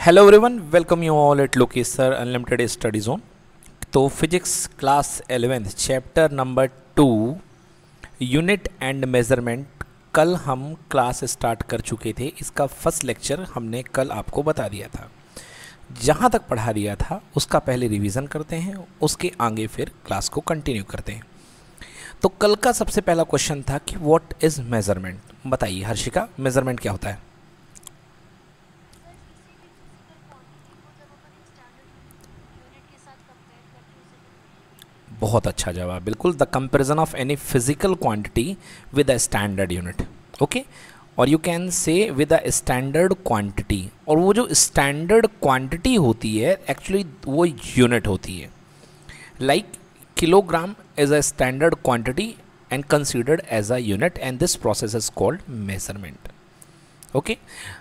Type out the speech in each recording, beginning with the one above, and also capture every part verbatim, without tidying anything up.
Hello everyone, welcome you all at Lokesh sir unlimited study zone. तो physics class eleventh chapter number two unit and measurement कल हम class start कर चुके थे। इसका फर्स्ट लेक्चर हमने कल आपको बता दिया था। जहाँ तक पढ़ा दिया था उसका पहले रिवीजन करते हैं, उसके आगे फिर क्लास को कंटिन्यू करते हैं। तो कल का सबसे पहला क्वेश्चन था कि व्हाट इज़ मेज़रमेंट। बताइए हर्षिका, मेज़रमेंट क्या होता है? बहुत अच्छा जवाब, बिल्कुल। The comparison of any physical quantity with a standard unit. Okay, और you can say with a standard quantity. और वो जो स्टैंडर्ड क्वांटिटी होती है एक्चुअली वो यूनिट होती है। Like kilogram is a standard quantity and considered as a unit and this process is called measurement. Okay,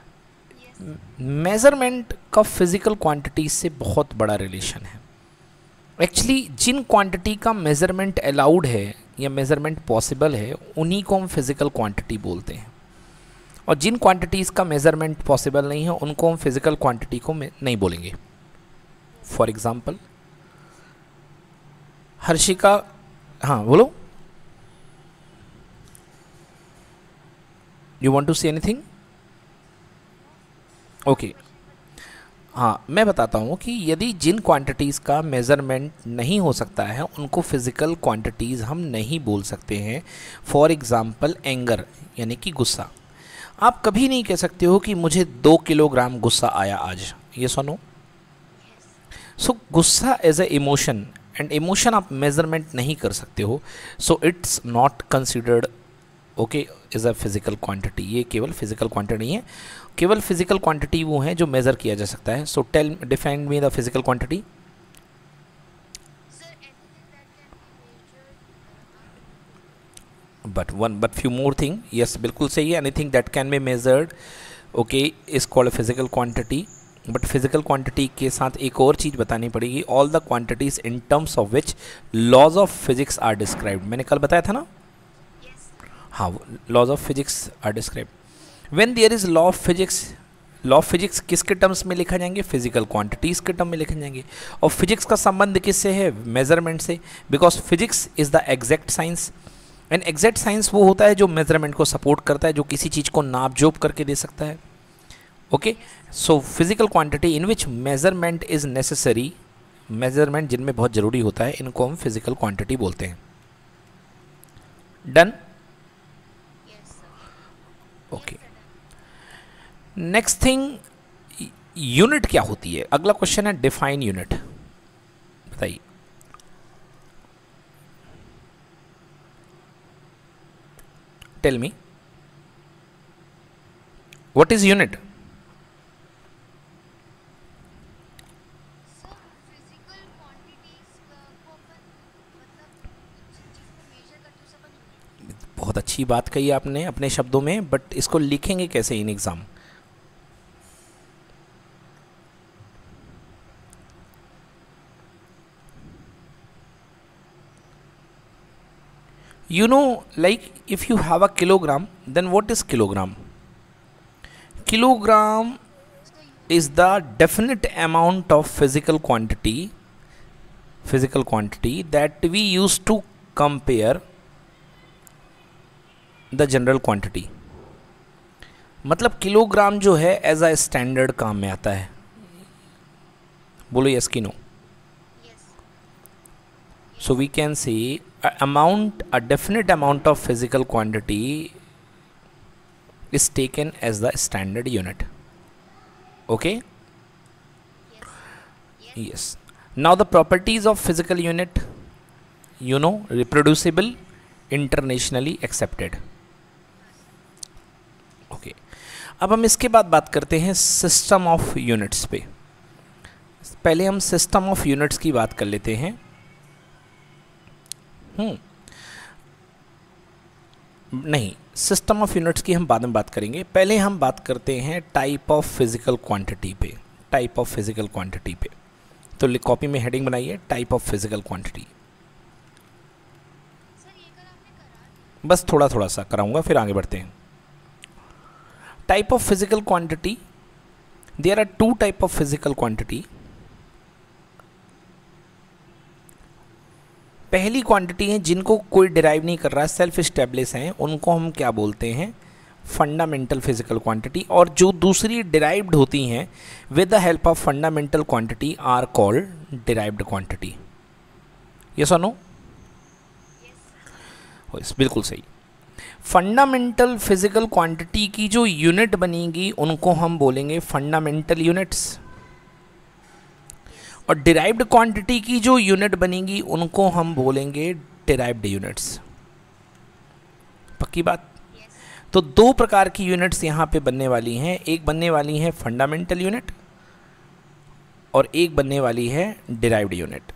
measurement का फिजिकल क्वांटिटी से बहुत बड़ा रिलेशन है। एक्चुअली जिन क्वांटिटी का मेज़रमेंट अलाउड है या मेज़रमेंट पॉसिबल है उन्हीं को हम फिज़िकल क्वांटिटी बोलते हैं, और जिन क्वांटिटीज़ का मेज़रमेंट पॉसिबल नहीं है उनको हम फिज़िकल क्वांटिटी को नहीं बोलेंगे। फॉर एग्ज़ाम्पल हर्षिका, हाँ बोलो, you want to say anything? Okay, हाँ मैं बताता हूँ कि यदि जिन क्वांटिटीज़ का मेज़रमेंट नहीं हो सकता है उनको फिज़िकल क्वांटिटीज़ हम नहीं बोल सकते हैं। फॉर एग्ज़ाम्पल एंगर यानी कि गुस्सा। आप कभी नहीं कह सकते हो कि मुझे दो किलोग्राम गुस्सा आया आज, ये सुनो। सो गुस्सा as a emotion, and emotion आप मेज़रमेंट नहीं कर सकते हो, so it's not considered okay is a physical quantity. ये केवल फिज़िकल क्वांटिटी नहीं है, केवल फिज़िकल क्वांटिटी वो हैं जो मेज़र किया जा सकता है। So tell define me the physical quantity. But one but few more thing, yes बिल्कुल सही है। Anything that can be measured okay is called physical quantity. But physical quantity के साथ एक और चीज़ बतानी पड़ेगी, all the quantities in terms of which laws of physics are described. मैंने कल बताया था ना, हाँ, laws of physics are described. When there is law of physics, law of physics किसके टर्म्स में लिखा जाएंगे? फिजिकल क्वांटिटीज़ के टर्म में लिखे जाएंगे। और फिजिक्स का संबंध किससे है? मेजरमेंट से, because physics is the exact science. And exact science वो होता है जो मेजरमेंट को सपोर्ट करता है, जो किसी चीज़ को नाप जोप करके दे सकता है। Okay, so physical quantity in which measurement is necessary, measurement जिनमें बहुत ज़रूरी होता है, इनको हम फिजिकल क्वांटिटी बोलते हैं। Done? Okay, next thing, unit क्या होती है? अगला क्वेश्चन है डिफाइन यूनिट। बताइए। Tell me what is unit? बहुत अच्छी बात कही आपने अपने शब्दों में, बट इसको लिखेंगे कैसे in exam? You know, like if you have a kilogram, then what is kilogram? Kilogram is the definite amount of physical quantity, physical quantity that we use to compare the general quantity. मतलब kilogram जो है as a standard काम में आता है। बोलो yes कि no? So we can say a amount, a definite amount of physical quantity is taken as the standard unit. Okay? Yes. Yes. Now the properties of physical unit, you know, reproducible, internationally accepted. Okay. अब हम इसके बाद बात करते हैं system of units पे। पहले हम सिस्टम ऑफ यूनिट्स की बात कर लेते हैं। हम्म नहीं, सिस्टम ऑफ यूनिट्स की हम बाद में बात करेंगे। पहले हम बात करते हैं टाइप ऑफ फिजिकल क्वांटिटी पे। टाइप ऑफ फिजिकल क्वांटिटी पे तो कॉपी में हेडिंग बनाइए, टाइप ऑफ फिजिकल क्वांटिटी। बस थोड़ा थोड़ा सा कराऊंगा, फिर आगे बढ़ते हैं। Type of physical quantity there are two type of physical quantity. पहली क्वांटिटी है जिनको कोई डिराइव नहीं कर रहा है, सेल्फ स्टेब्लिश हैं, उनको हम क्या बोलते हैं, फंडामेंटल फिजिकल क्वांटिटी। और जो दूसरी डिराइव्ड होती हैं with the help of fundamental quantity are called derived quantity. Yes और नो? यस, बिल्कुल सही। फंडामेंटल फिजिकल क्वांटिटी की जो यूनिट बनेगी उनको हम बोलेंगे फंडामेंटल यूनिट्स, और डिराइव्ड क्वांटिटी की जो यूनिट बनेगी उनको हम बोलेंगे डिराइव्ड यूनिट्स। पक्की बात? yes. तो दो प्रकार की यूनिट्स यहाँ पे बनने वाली हैं, एक बनने वाली है फंडामेंटल यूनिट और एक बनने वाली है derived unit.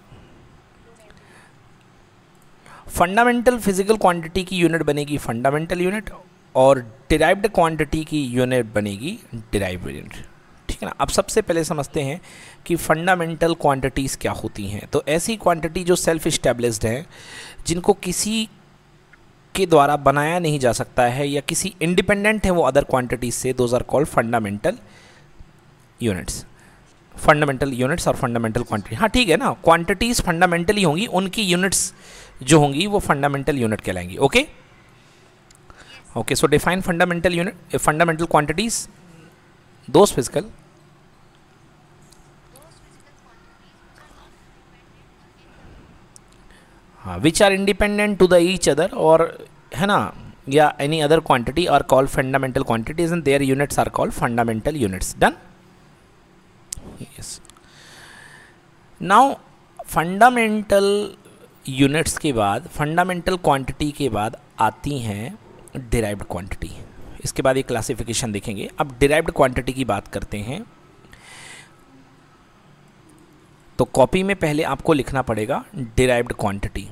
Fundamental physical quantity की यूनिट बनेगी फंडामेंटल यूनिट और डिराइव्ड क्वांटिटी की यूनिट बनेगी डिराइव्ड यूनिट। ठीक है ना? अब सबसे पहले समझते हैं कि फंडामेंटल क्वांटिटीज़ क्या होती हैं। तो ऐसी क्वांटिटी जो सेल्फ इस्टेब्लिश्ड हैं, जिनको किसी के द्वारा बनाया नहीं जा सकता है या किसी इंडिपेंडेंट है वो अदर क्वांटिटीज से, those are called fundamental units. Fundamental units और फंडामेंटल क्वांटिटी, हाँ ठीक है ना, क्वांटिटीज़ फंडामेंटली होंगी, उनकी यूनिट्स जो होंगी वो फंडामेंटल यूनिट कहलाएंगी। Okay okay, so define fundamental unit, fundamental quantities, those physical हाँ which are independent to the each other, और है ना, या any other quantity are called fundamental quantities and their units are called fundamental units. Done? Yes. Now fundamental units के बाद, fundamental quantity के बाद आती हैं डिराइव्ड क्वांटिटी। इसके बाद ये क्लासिफिकेशन देखेंगे। अब डिराइव्ड क्वांटिटी की बात करते हैं तो कॉपी में पहले आपको लिखना पड़ेगा डिराइव्ड क्वांटिटी।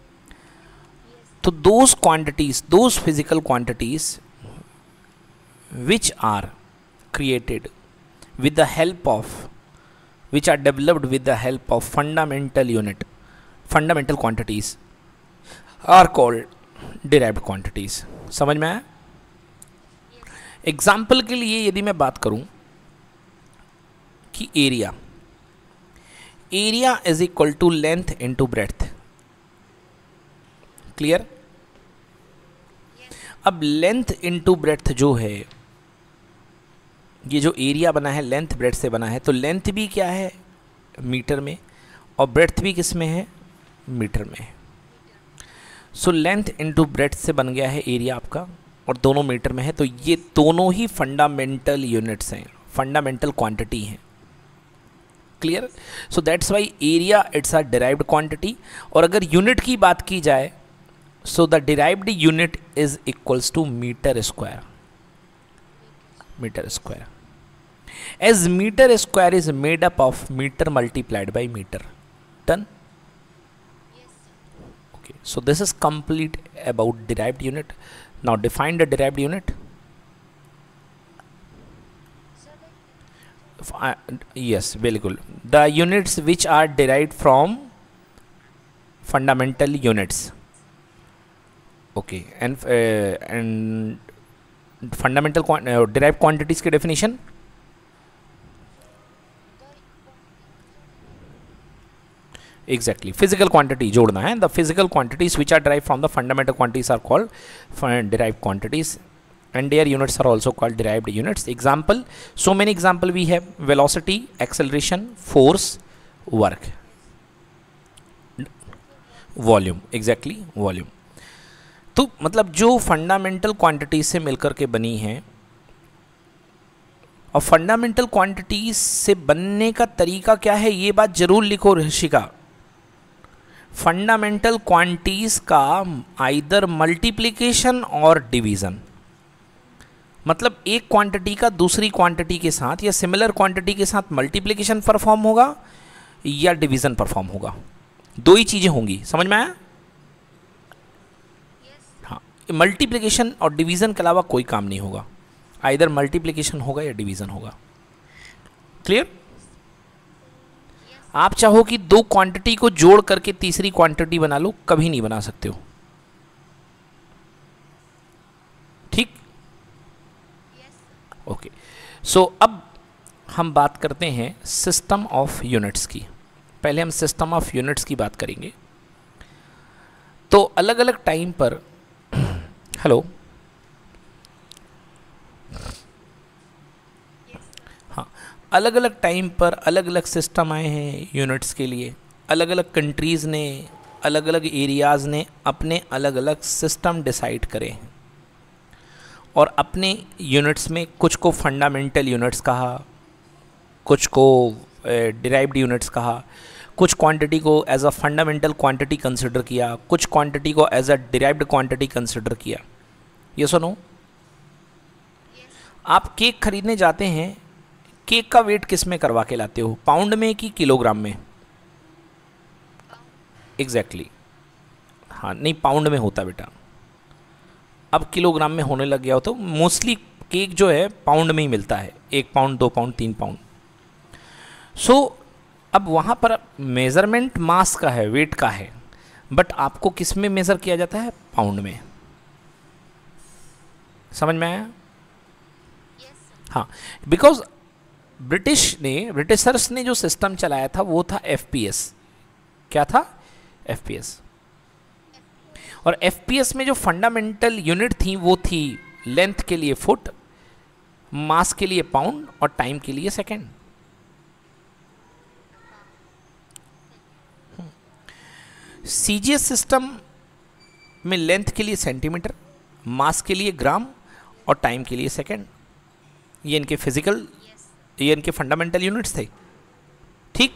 तो those quantities, those physical quantities which are created with the help of, which are developed with the help of fundamental unit, fundamental quantities are called derived quantities। समझ में आया? एग्जाम्पल के लिए यदि मैं बात करूं कि area, area is equal to length into breadth. Clear? अब लेंथ इनटू ब्रेड्थ जो है, ये जो एरिया बना है लेंथ ब्रेड्थ से बना है, तो लेंथ भी क्या है, मीटर में, और ब्रेड्थ भी किस में है, मीटर में। सो लेंथ इनटू ब्रेड्थ से बन गया है एरिया आपका, और दोनों मीटर में है। तो ये दोनों ही फंडामेंटल यूनिट्स हैं, फंडामेंटल क्वांटिटी हैं। Clear? So that's why area it's a derived quantity. और अगर यूनिट की बात की जाए, so the derived unit is equals to metre square, meter square, as meter square is made up of meter multiplied by meter. Done? Yes. Okay, so this is complete about derived unit. Now define the derived unit. So uh, yes, very good. The units which are derived from fundamental units. Okay, and uh, and fundamental derived quantities की definition, exactly physical quantity जोड़ना है। The physical quantities which are derive from the fundamental quantities are called derived quantities and their units are also called derived units. Example, so many example we have, velocity, acceleration, force, work, volume, exactly volume. तो मतलब जो fundamental quantities से मिलकर के बनी हैं, और fundamental quantities से बनने का तरीका क्या है, ये बात जरूर लिखो ऋषिका। फंडामेंटल क्वांटिटीज का आइदर मल्टीप्लिकेशन और डिवीजन, मतलब एक क्वांटिटी का दूसरी क्वांटिटी के साथ या सिमिलर क्वांटिटी के साथ मल्टीप्लिकेशन परफॉर्म होगा या डिवीजन परफॉर्म होगा, दो ही चीजें होंगी। समझ में आया? मल्टीप्लिकेशन और डिवीजन के अलावा कोई काम नहीं होगा, आइदर मल्टीप्लिकेशन होगा या डिवीजन होगा। क्लियर? आप चाहो कि दो क्वांटिटी को जोड़ करके तीसरी क्वांटिटी बना लो, कभी नहीं बना सकते हो। ठीक? ओके, सो अब हम बात करते हैं सिस्टम ऑफ यूनिट्स की। पहले हम सिस्टम ऑफ यूनिट्स की बात करेंगे। तो अलग अलग टाइम पर हेलो हाँ, अलग अलग टाइम पर अलग अलग सिस्टम आए हैं यूनिट्स के लिए। अलग अलग कंट्रीज़ ने, अलग अलग एरियाज़ ने अपने अलग अलग सिस्टम डिसाइड करे हैं और अपने यूनिट्स में कुछ को फंडामेंटल यूनिट्स कहा, कुछ को डिराइव्ड यूनिट्स कहा, कुछ क्वांटिटी को as a fundamental quantity consider किया, कुछ क्वांटिटी को as a derived quantity consider किया। ये सुनो, आप केक खरीदने जाते हैं, केक का वेट किस में करवा के लाते हो, पाउंड में कि किलोग्राम में? Exactly exactly. हाँ, नहीं पाउंड में होता बेटा, अब किलोग्राम में होने लग गया हो। तो मोस्टली केक जो है पाउंड में ही मिलता है, एक पाउंड, दो पाउंड, तीन पाउंड। सो so, अब वहाँ पर मेज़रमेंट मास का है, वेट का है, बट आपको किस में मेज़र किया जाता है? पाउंड में। समझ में आया? yes, हाँ, बिकॉज ब्रिटिश ने ब्रिटिशर्स ने जो सिस्टम चलाया था वो था एफ पी एस। क्या था? F P S. और एफ पी एस में जो फंडामेंटल यूनिट थी वो थी लेंथ के लिए फुट, मास के लिए पाउंड और टाइम के लिए second. C G S system में लेंथ के लिए सेंटीमीटर, मास के लिए ग्राम और टाइम के लिए सेकेंड। ये इनके फिजिकल, ये इनके फंडामेंटल यूनिट्स थे। ठीक।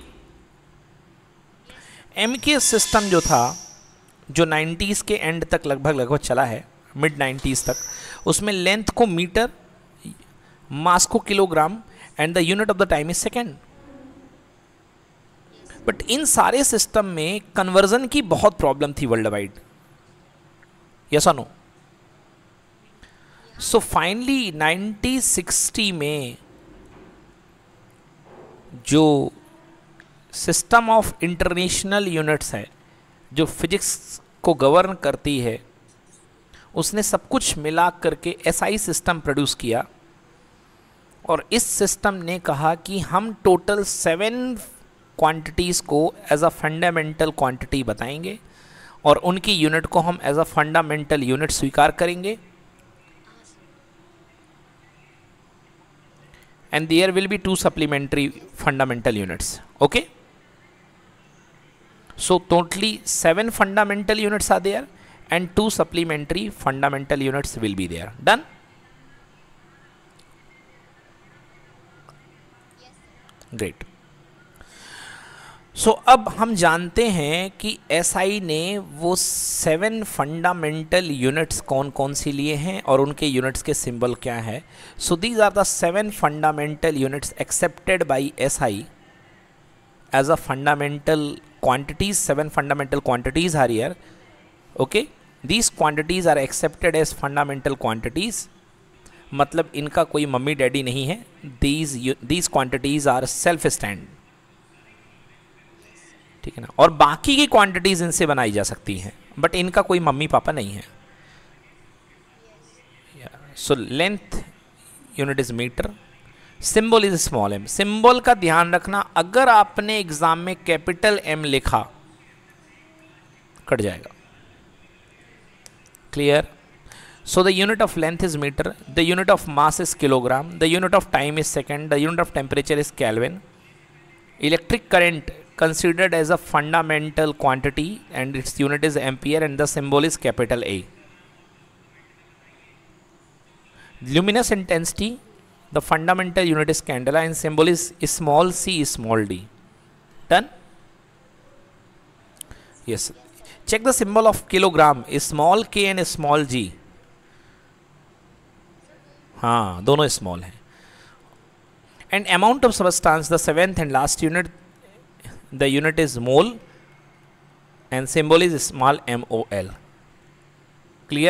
एम के सिस्टम जो था, जो नाइन्टीज़ के एंड तक लगभग लगभग चला है, मिड नाइन्टीज़ तक, उसमें लेंथ को मीटर, मास को kilogram and the unit of the time is second. But इन सारे सिस्टम में कन्वर्जन की बहुत प्रॉब्लम थी वर्ल्ड वाइड। यस और no? So finally nineteen sixty में जो सिस्टम ऑफ इंटरनेशनल यूनिट्स है, जो फिजिक्स को गवर्न करती है, उसने सब कुछ मिला करके एस आई सिस्टम प्रोड्यूस किया। और इस सिस्टम ने कहा कि हम टोटल सेवन क्वांटिटीज़ को एज अ फंडामेंटल क्वांटिटी बताएंगे और उनकी यूनिट को हम एज अ फंडामेंटल यूनिट स्वीकार करेंगे। And there will be two supplementary fundamental units. Okay, so totally seven fundamental units are there and two supplementary fundamental units will be there. Done? yes, great. so अब हम जानते हैं कि S I ने वो seven fundamental units कौन कौन सी लिए हैं और उनके यूनिट्स के सिंबल क्या है। So these are the seven fundamental units accepted by S I as a fundamental quantities. Seven fundamental quantities are here. Okay, these quantities are accepted as fundamental quantities. मतलब इनका कोई मम्मी डैडी नहीं है। these these quantities are self stand. ठीक है ना? और बाकी की क्वांटिटीज इनसे बनाई जा सकती हैं, बट इनका कोई मम्मी पापा नहीं है। So length unit is metre, symbol is small M. Symbol का ध्यान रखना, अगर आपने एग्जाम में कैपिटल एम लिखा कट जाएगा। Clear? So the unit of length is metre, the unit of mass is kilogram, the unit of time is second, the unit of temperature is kelvin. Electric current considered as a fundamental quantity and its unit is ampere and the symbol is capital A. Luminous intensity, the fundamental unit is candela and symbol is small c small d. Done? Yes. Check the symbol of kilogram is small k and small g. हाँ, दोनों small हैं. And amount of substance, the seventh and last unit, the unit is mole and symbol is small m o l. Clear?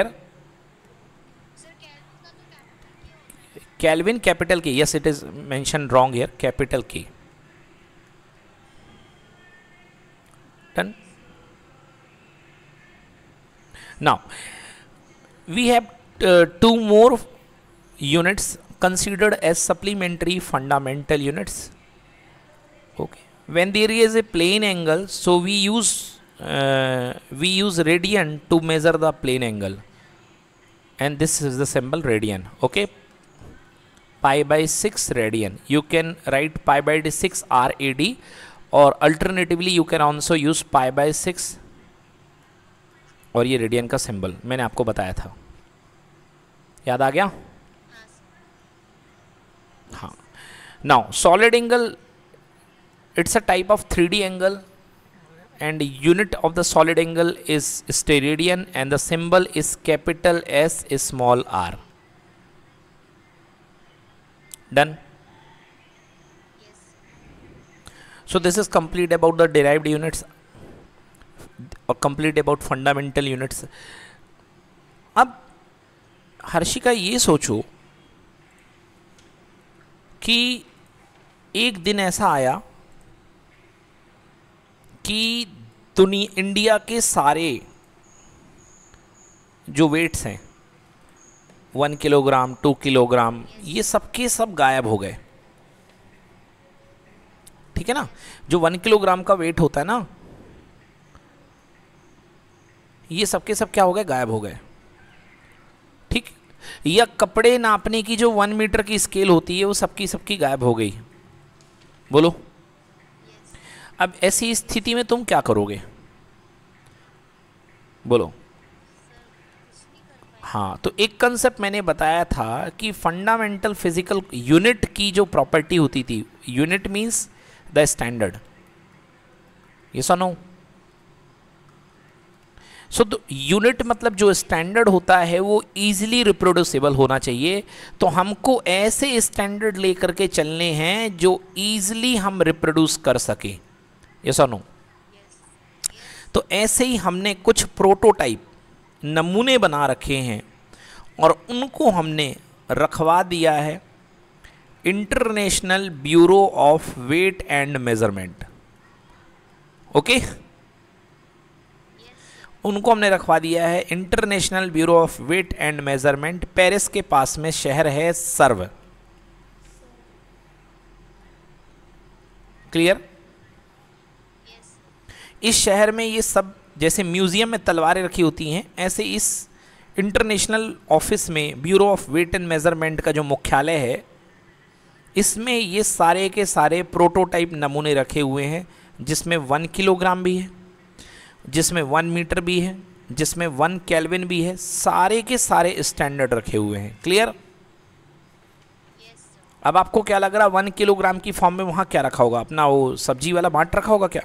Kelvin capital K. Yes, it is mentioned wrong here. Capital K. Done? Now we have uh, two more units considered as supplementary fundamental units. Okay, when there is a plane angle, so we use uh, we use radian to measure the plane angle, and this is the symbol radian. Okay, pi by six radian. You can write pi by six R A D, or alternatively you can also use pi by six, और ये radian का symbol मैंने आपको बताया था, याद आ गया? हाँ. Now solid angle, it's a type of three D angle, and unit of the solid angle is steradian, and the symbol is capital S small r. Done? Yes. So this is complete about the derived units, or complete about fundamental units. अब हर्षिका ये सोचो कि एक दिन ऐसा आया कि दुनिया इंडिया के सारे जो वेट्स हैं, वन किलोग्राम, टू किलोग्राम, ये सब के सब गायब हो गए. ठीक है ना? जो वन किलोग्राम का वेट होता है ना, ये सब के सब क्या हो गए? गायब हो गए. ठीक. या कपड़े नापने की जो वन मीटर की स्केल होती है, वो सबकी सबकी गायब हो गई. बोलो. अब ऐसी स्थिति में तुम क्या करोगे? बोलो. हाँ, तो एक कंसेप्ट मैंने बताया था कि फंडामेंटल फिजिकल यूनिट की जो प्रॉपर्टी होती थी, यूनिट मींस द स्टैंडर्ड. ये सुनो. सो so, यूनिट मतलब जो स्टैंडर्ड होता है वो इजीली रिप्रोड्यूसिबल होना चाहिए. तो हमको ऐसे स्टैंडर्ड लेकर के चलने हैं जो इजीली हम रिप्रोड्यूस कर सके. यस और नो? तो ऐसे ही हमने कुछ प्रोटोटाइप नमूने बना रखे हैं और उनको हमने रखवा दिया है international bureau of weight and measurement. Okay, उनको हमने रखवा दिया है international bureau of weight and measurement. Paris के पास में शहर है सर्व. क्लियर? इस शहर में ये सब, जैसे म्यूजियम में तलवारें रखी होती हैं, ऐसे इस इंटरनेशनल ऑफिस में bureau of weight and measurement का जो मुख्यालय है, इसमें ये सारे के सारे प्रोटोटाइप नमूने रखे हुए हैं, जिसमें वन किलोग्राम भी है, जिसमें वन मीटर भी है, जिसमें वन केल्विन भी है. सारे के सारे स्टैंडर्ड रखे हुए हैं. क्लियर? अब आपको क्या लग रहा है, वन किलोग्राम की फॉर्म में वहाँ क्या रखा होगा? अपना वो सब्जी वाला बाट रखा होगा क्या?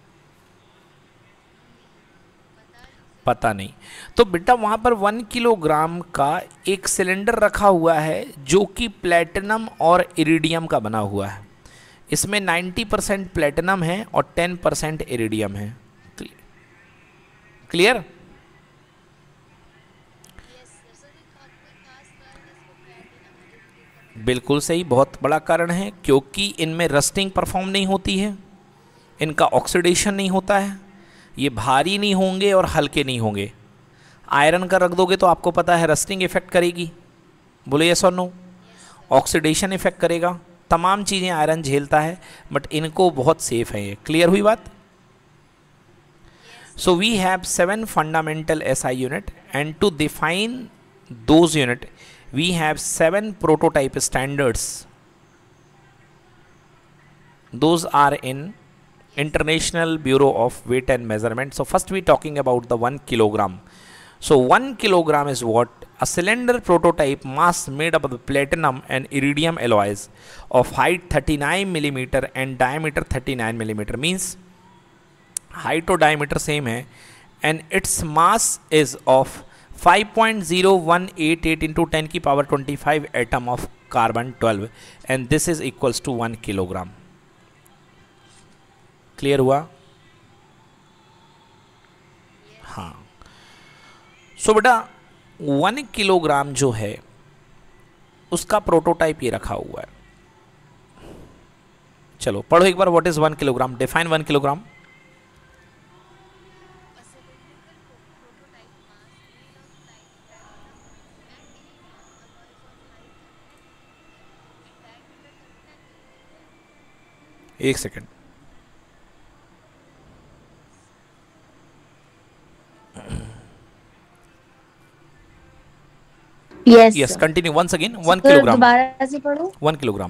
पता नहीं. तो बेटा वहाँ पर वन किलोग्राम का एक सिलेंडर रखा हुआ है जो कि प्लेटिनम और इरिडियम का बना हुआ है. इसमें नाइन्टी परसेंट प्लेटिनम है और टेन परसेंट इरिडियम है. क्लियर? बिल्कुल सही. बहुत बड़ा कारण है, क्योंकि इनमें रस्टिंग परफॉर्म नहीं होती है, इनका ऑक्सीडेशन नहीं होता है, ये भारी नहीं होंगे और हल्के नहीं होंगे. आयरन का रख दोगे तो आपको पता है रस्टिंग इफेक्ट करेगी. बोले यस और नो? ऑक्सीडेशन इफेक्ट करेगा, तमाम चीज़ें आयरन झेलता है, बट इनको बहुत सेफ है ये. क्लियर हुई बात? So we have seven fundamental S I unit, and to define those unit we have seven prototype standards. Those are in International Bureau of Weight and Measurement. So first we talking about the one kilogram. So one kilogram is what? A cylinder prototype mass made up of the platinum and iridium alloys of height thirty-nine millimeter and diameter thirty-nine millimeter. Means height और diameter same है, and it's mass is of five point zero one eight eight into ten की power twenty five atom of carbon twelve, and this is equals to one kilogram. Clear हुआ? हाँ. सो बेटा one kilogram जो है उसका prototype ये रखा हुआ है. चलो पढ़ो एक बार. What is one kilogram? Define one kilogram. एक second. Yes yes, continue once again. One sir, kilogram दोबारा से पढ़ो। One kilogram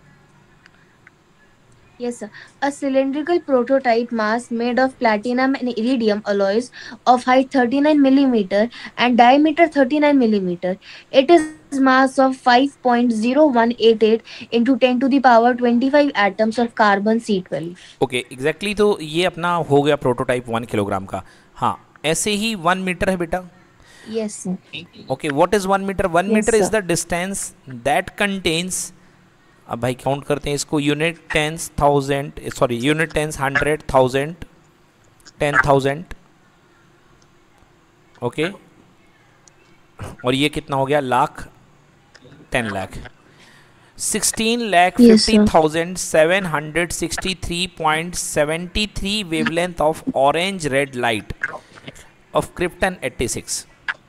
Yes, sir. A cylindrical prototype mass made of platinum and iridium alloys of height thirty-nine millimeter and diameter thirty-nine millimeter. It is mass of five point zero one eight eight into ten to the power twenty-five atoms of carbon C twelve. Okay, exactly. तो ये अपना हो गया prototype one kilogram का। हाँ, ऐसे ही one metre है बेटा। Yes, sir. Okay, what is one metre? One Yes, metre is sir. The distance that contains, अब भाई काउंट करते हैं इसको, unit tens thousand, sorry unit tens hundred thousand ten thousand. Okay, और ये कितना हो गया? Lakh, ten lakh, sixteen lakh Yes, fifty sir. Thousand seven hundred sixty three point seventy three wavelength of orange red light of krypton eighty six.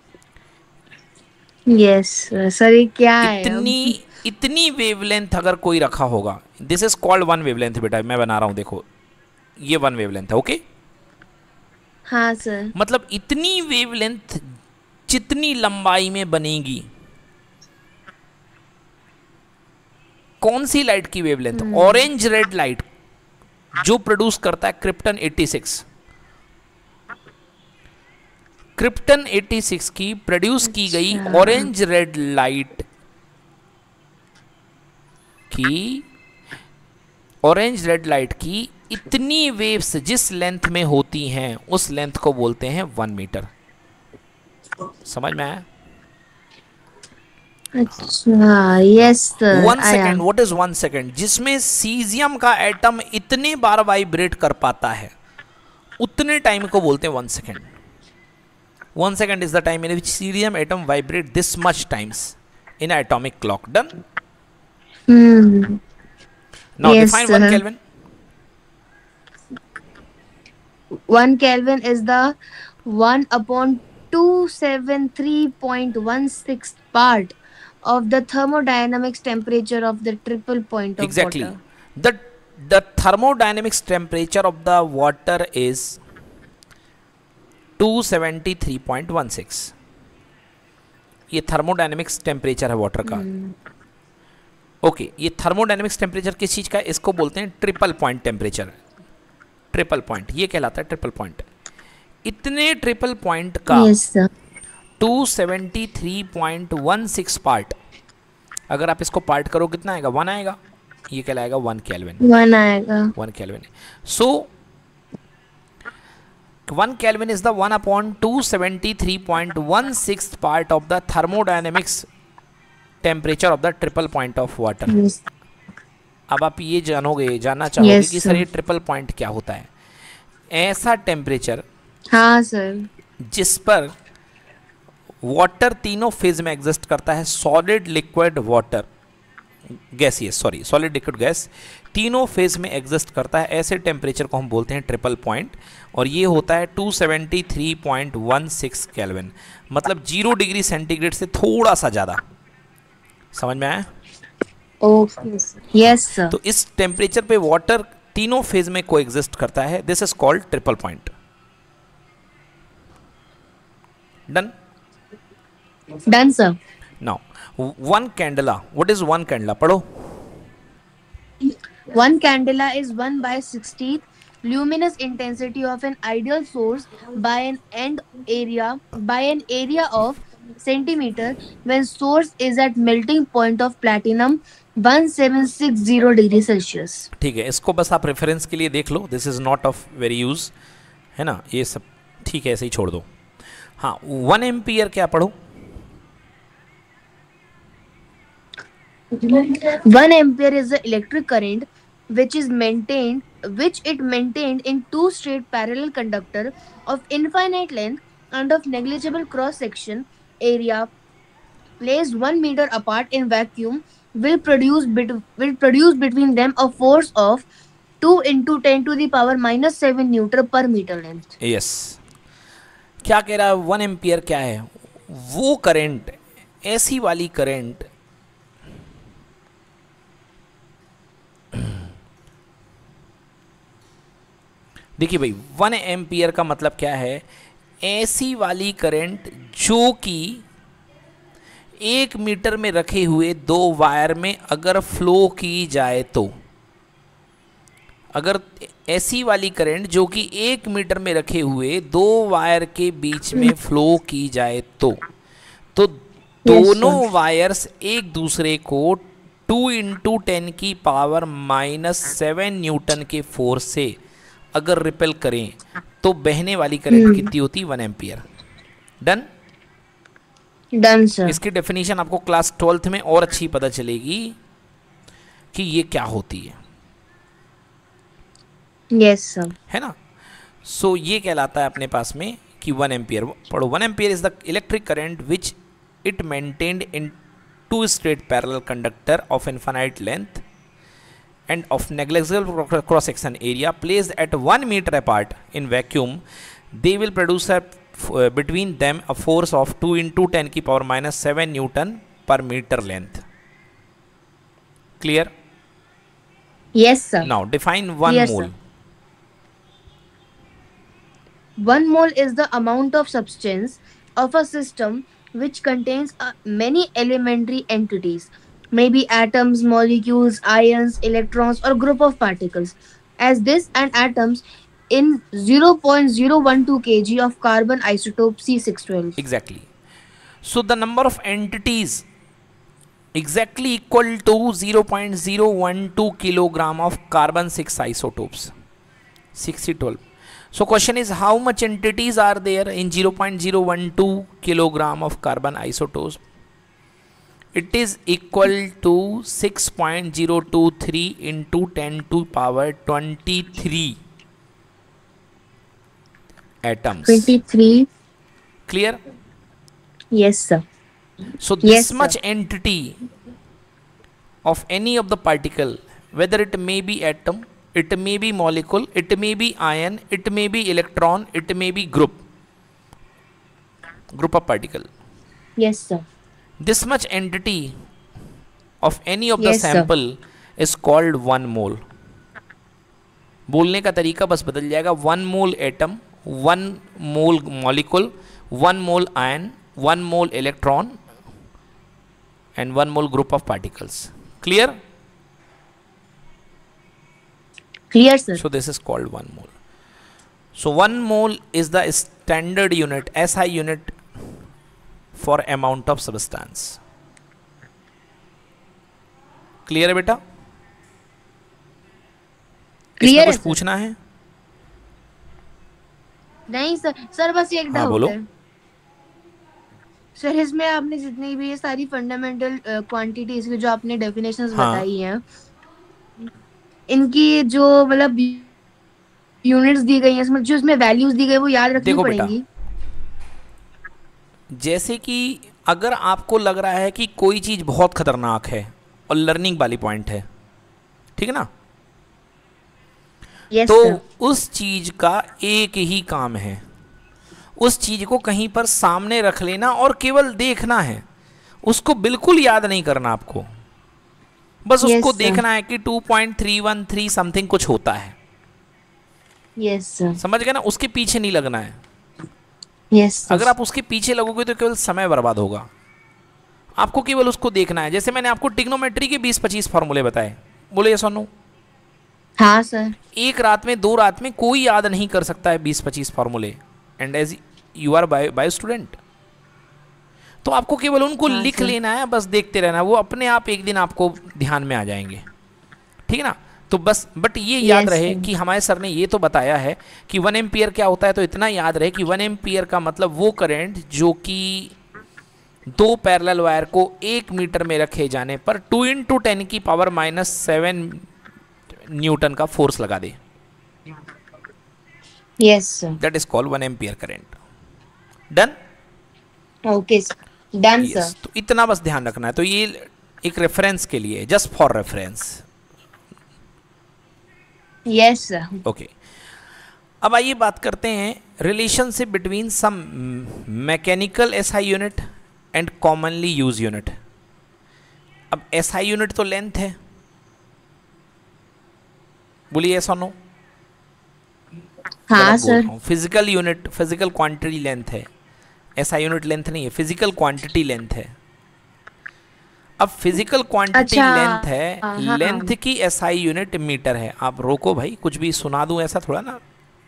Yes, sir. Sir ये क्या है अब? इतनी इतनी वेवलेंथ अगर कोई रखा होगा, this is called one wavelength बेटा, मैं बना रहा हूं, देखो ये वन वेवलेंथ है। ओके, हाँ सर। मतलब इतनी वेवलेंथ जितनी लंबाई में बनेगी, कौन सी लाइट की वेवलेंथ? ऑरेंज रेड लाइट जो प्रोड्यूस करता है krypton eighty six. Krypton eighty six की प्रोड्यूस की गई अच्छा। ऑरेंज रेड लाइट की ऑरेंज रेड लाइट की इतनी वेव्स जिस लेंथ में होती हैं, उस लेंथ को बोलते हैं वन मीटर। समझ में आया? अच्छा, yes sir. One second, what is one second? जिसमें सीजियम का एटम इतने बार वाइब्रेट कर पाता है, उतने टाइम को बोलते हैं one second. One second is the time in which caesium atom vibrate this much times in atomic clock. Done? Hmm. Now Yes, define one sir. Kelvin. One Kelvin is the one upon two seventy-three point one six part of the thermodynamics temperature of the triple point of Exactly. water. The the thermodynamics temperature of the water is two seventy three point one six. ये thermodynamics temperature है water का। Okay, ये thermodynamics temperature किस चीज का है? इसको बोलते हैं triple point temperature. Triple point ये कहलाता है ट्रिपल पॉइंट। इतने ट्रिपल पॉइंट का Yes, sir. Two seventy three point one six part, अगर आप इसको पार्ट करो कितना आएगा? वन आएगा। ये कहलाएगा वन केल्विन। One आएगा। One kelvin. So one kelvin is the one upon two seventy three point one six part of the thermodynamics temperature of the triple point of water. Yes. अब आप ये जानोगे, जानना चाहोगे Yes, कि sir. Sir ये triple point क्या होता है? ऐसा टेम्परेचर हाँ सर। जिस पर वाटर तीनों फेज में एग्जिस्ट करता है, solid, liquid, water, gaseous, sorry solid, liquid, gas, तीनों फेज में एग्जिस्ट करता है। ऐसे टेम्परेचर को हम बोलते हैं ट्रिपल पॉइंट, और ये होता है two seventy three point one six kelvin, मतलब जीरो डिग्री सेंटीग्रेड से थोड़ा सा ज़्यादा। समझ में आया? Okay sir. Yes sir. तो इस टेम्परेचर पे वाटर तीनों फेज में को एग्जिस्ट करता है। This is called triple point. Done? Done sir. Now one candela, what is one candela? पढ़ो। One candela is one by sixtieth luminous intensity of an ideal source by an end area by an area of centimeter when source is at melting point of platinum one seven six zero degree Celsius. ठीक है, इसको बस आप reference के लिए देख लो। This is not of very use, है ना? ये सब ठीक है, ऐसे ही छोड़ दो। हाँ, वन एम्पियर क्या पढ़ो? One ampere is the electric current which is maintained which it maintained in two straight parallel conductor of infinite length and of negligible cross section area placed one meter apart in vacuum will produce bit, will produce between them a force of two into ten to the power minus seven newton per meter length. Yes. क्या कह रहा है? One ampere क्या है? वो current, ऐसी वाली current देखिए भाई, वन एम्पियर का मतलब क्या है, ऐसी वाली करंट जो कि एक मीटर में रखे हुए दो वायर में अगर फ्लो की जाए तो, अगर ऐसी वाली करंट जो कि एक मीटर में रखे हुए दो वायर के बीच में फ्लो की जाए तो तो दोनों yes, वायर्स एक दूसरे को टू इंटू टेन की पावर माइनस सेवन न्यूटन के फोर्स से अगर रिपेल करें तो बहने वाली करंट hmm. कितनी होती, one ampere. Done. Done, sir. इसकी डेफिनेशन आपको क्लास ट्वेल्थ में और अच्छी पता चलेगी कि ये क्या होती है, Yes, sir. है ना। सो so, ये कहलाता है अपने पास में कि वन एम्पियर पढ़ो। One ampere is the electric current which it maintained in two straight parallel conductor of infinite length and of negligible cross section area placed at one meter apart in vacuum. They will produce a, uh, between them a force of two into ten की power minus seven newton per meter length. Clear? Yes, sir. Now define one Clear, mole. sir. One mole is the amount of substance of a system which contains uh, many elementary entities, maybe atoms, molecules, ions, electrons, or group of particles. As this and atoms in zero point zero one two kilograms of carbon isotope C six twelve. Exactly. So the number of entities exactly equal to zero point zero one two kilogram of carbon six isotopes sixty twelve. So question is, how much entities are there in zero point zero one two kilogram of carbon isotopes? It is equal to six point zero two three into ten to power twenty-three atoms. twenty-three. Clear? Yes, sir. So this Yes, much sir. entity of any of the particle, whether it may be atom, it may be molecule, it may be ion, it may be electron, it may be group, group of particle. Yes, sir. This much entity of any of the Yes, sir. sample is called one mole. बोलने का तरीका बस बदल जाएगा, one mole atom, one mole molecule, one mole ion, one mole electron and one mole group of particles. Clear? Clear, sir. So this is called one mole. So one mole is the standard unit, S I unit for amount of substance. Clear है बेटा? Clear इसमें है, कुछ sir. पूछना है? नहीं sir, sir बस एक हाँ, डाउट बोलो। है सर। इसमें आपने जितनी भी ये सारी फंडामेंटल क्वांटिटीज की जो आपने डेफिनेशंस हाँ। बताई हैं, इनकी जो मतलब यूनिट्स दी गई हैं, इसमें जो इसमें वैल्यूज दी गई वो याद रखनी देखो बेटा, पड़ेंगी। जैसे कि अगर आपको लग रहा है कि कोई चीज़ बहुत खतरनाक है और लर्निंग वाली पॉइंट है, ठीक है ना, yes, तो sir. उस चीज़ का एक ही काम है, उस चीज़ को कहीं पर सामने रख लेना और केवल देखना है, उसको बिल्कुल याद नहीं करना आपको, बस yes, उसको sir. देखना है कि two point three one three something कुछ होता है। yes, sir. समझ गए ना, उसके पीछे नहीं लगना है। yes, sir. अगर आप उसके पीछे लगोगे तो केवल समय बर्बाद होगा, आपको केवल उसको देखना है। जैसे मैंने आपको ट्रिग्नोमेट्री के बीस पच्चीस फार्मूले बताए, बोले यस और नो? हाँ सर। एक रात में, दो रात में कोई याद नहीं कर सकता है बीस पच्चीस फार्मूले, and as you are bio bio student, तो आपको केवल उनको हाँ, लिख सर। लेना है, बस देखते रहना, वो अपने आप एक दिन आपको ध्यान में आ जाएंगे, ठीक है ना। तो बस बट ये याद Yes, रहे sir. कि हमारे सर ने ये तो बताया है कि वन एम्पियर क्या होता है, तो इतना याद रहे कि वन एम्पियर का मतलब वो करंट जो कि दो पैरेलल वायर को एक मीटर में रखे जाने पर टू इंटू टेन की पावर माइनस सेवन न्यूटन का फोर्स लगा दे, yes, sir. That is called one ampere current. Done? okay, sir. done, Yes, sir. तो इतना बस ध्यान रखना है। तो ये एक रेफरेंस के लिए, just for reference, yes, sir. Okay. अब आइए बात करते हैं relationship between some mechanical SI unit and commonly use unit. अब एसआई यूनिट तो लेंथ है, बोलिए ऐसा नो? हाँ गलत बोल सर। रहा हूँ, physical unit, physical quantity length है, ऐसा यूनिट लेंथ नहीं है, फिजिकल क्वांटिटी लेंथ है। अब फिजिकल क्वांटिटी अच्छा। लेंथ है, हाँ हाँ लेंथ की एसआई यूनिट मीटर है। आप रोको भाई, कुछ भी सुना दूं ऐसा थोड़ा ना।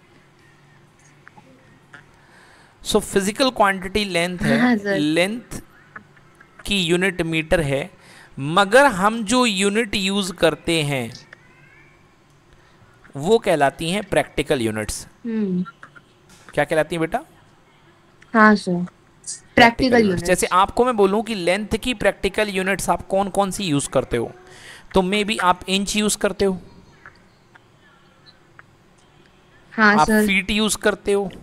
सो फिजिकल क्वांटिटी लेंथ है, हाँ सर। लेंथ की यूनिट मीटर है, मगर हम जो यूनिट यूज करते हैं वो कहलाती हैं प्रैक्टिकल यूनिट्स। हम्म। क्या कहलाती हैं बेटा? हाँ सर। Practical practical units. जैसे यूनिट्स। आपको मैं बोलूं कि लेंथ की प्रैक्टिकल यूनिट्स आप कौन कौन सी यूज करते हो, तो मे बी आप इंच यूज करते हो, हाँ आप सर। फीट यूज करते हो,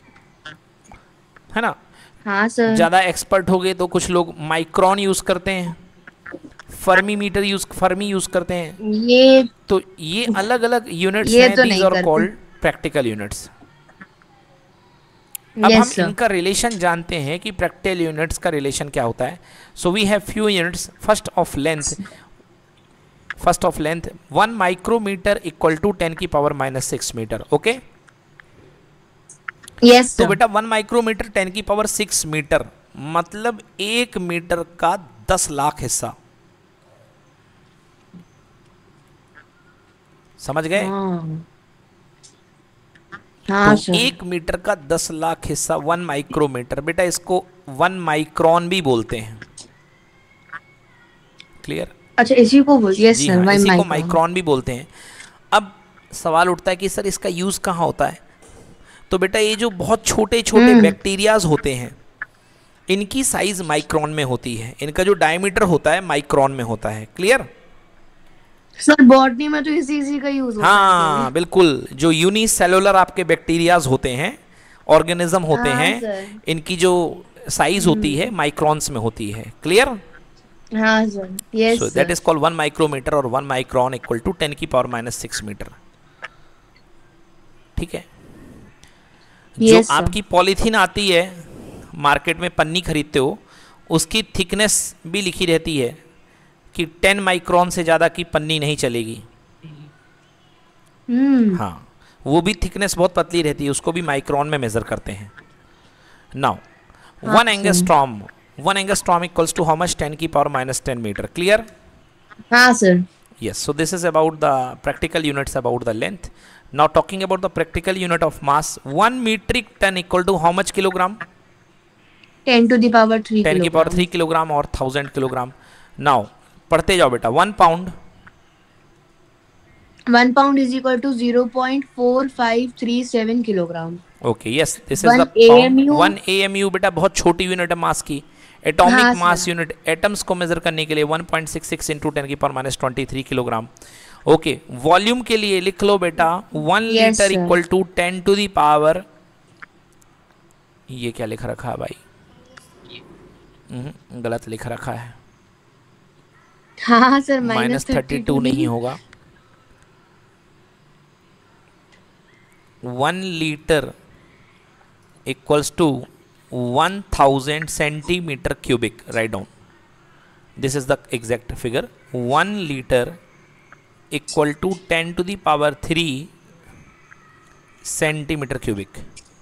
है ना। हाँ सर। ज़्यादा एक्सपर्ट हो गए तो कुछ लोग माइक्रोन यूज करते हैं, fermi metre use fermi use करते हैं। ये तो ये अलग अलग यूनिट्स ये हैं, तो दीज नहीं आर करते। Called practical units. अब हम यस सर। इनका रिलेशन जानते हैं कि प्रैक्टिकल यूनिट्स का रिलेशन क्या होता है। So we have few units. First of length, first of length one micrometre equal to ten की power minus six metre. Okay, yes तो सर। बेटा वन माइक्रोमीटर टेन की पावर सिक्स मीटर मतलब एक मीटर का दस लाख हिस्सा। समझ गए? हाँ तो हाँ सर। एक मीटर का दस लाख हिस्सा वन माइक्रोमीटर। बेटा इसको वन माइक्रॉन भी बोलते हैं। क्लियर? अच्छा, इसी को बोल, यस जी सर, हाँ, वाई इसी को माइक्रोन। माइक्रॉन भी बोलते हैं। अब सवाल उठता है कि सर इसका यूज कहाँ होता है? तो बेटा ये जो बहुत छोटे छोटे हम्म। बैक्टीरियाज होते हैं इनकी साइज माइक्रॉन में होती है, इनका जो डायमीटर होता है माइक्रॉन में होता है। क्लियर? सर बॉटनी में तो इसी इसी का यूज होता है केवल। हाँ बिल्कुल, जो यूनिसेलुलर आपके बैक्टीरियाज होते हैं, ऑर्गेनिज्म होते हाँ हैं, सर। इनकी जो साइज होती है हम्म। माइक्रॉन्स में होती है। क्लियर? हाँ sir. So yes that sir. Is called one micrometre और one micron equal to ten की पावर माइनस सिक्स मीटर। ठीक है? जो यस सर। आपकी पॉलीथीन आती है मार्केट में, पन्नी खरीदते हो, उसकी थिकनेस भी लिखी रहती है कि टेन माइक्रॉन से ज़्यादा की पन्नी नहीं चलेगी। हम्म। हाँ, वो भी थिकनेस बहुत पतली रहती है, उसको भी माइक्रॉन में मेजर करते हैं। नाउ हाँ one sir. Angstrom, one angstrom equals to how much? Ten की power minus ten metre. Clear? हाँ sir. Yes, so this is about the practical units about the length. Now talking about the practical unit of mass, one metric ton equal to how much kilogram? Ten to the power three ten की power kilogram. Three kilogram और thousand kilogram. Now पढ़ते जाओ बेटा। One pound, one pound is equal to zero point four five three seven kilogram. Okay yes, this is the one pound. AMU. One A M U बेटा बहुत छोटी unit है mass की। Atomic हाँ mass sir. Unit, atoms को measure करने के लिए one point six six into ten की power minus twenty three kilogram. Okay, volume के लिए लिख लो बेटा one yes litre sir. Equal to ten to the power, ये क्या लिख रखा है भाई? हम्म, गलत लिख रखा है। हाँ सर, माइनस थर्टी टू नहीं होगा। One litre equals to one thousand centimetre cubic. Right down, this is the exact figure. One litre equal to ten to the power three centimetre cubic.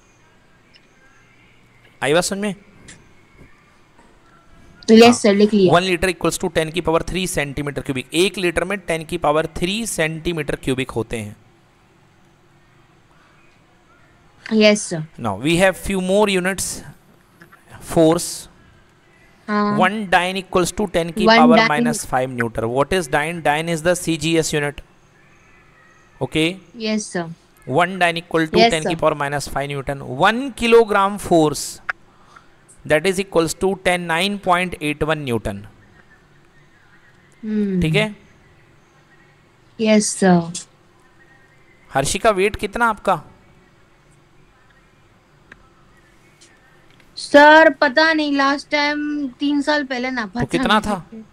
आई बात समझ में? यस सर, लिख लिया। One litre equals to ten की power three centimetre cubic. एक लीटर में टेन की पावर थ्री सेंटीमीटर क्यूबिक होते हैं। Yes sir. Now we have few more units. Force, हाँ। One dyne equals to ten की One power dyne- minus five newton. What is dyne? Dyne is the C G S unit. Okay, yes sir. One dyne equal to Yes, ten की sir. Power minus five newton. One kilogram force that is equals to ten nine point eight one newton. Hmm. ठीक है? Yes sir. Harshika wait कितना आपका? Sir पता नहीं, last time तीन साल पहले ना तो पता कितना नहीं। था?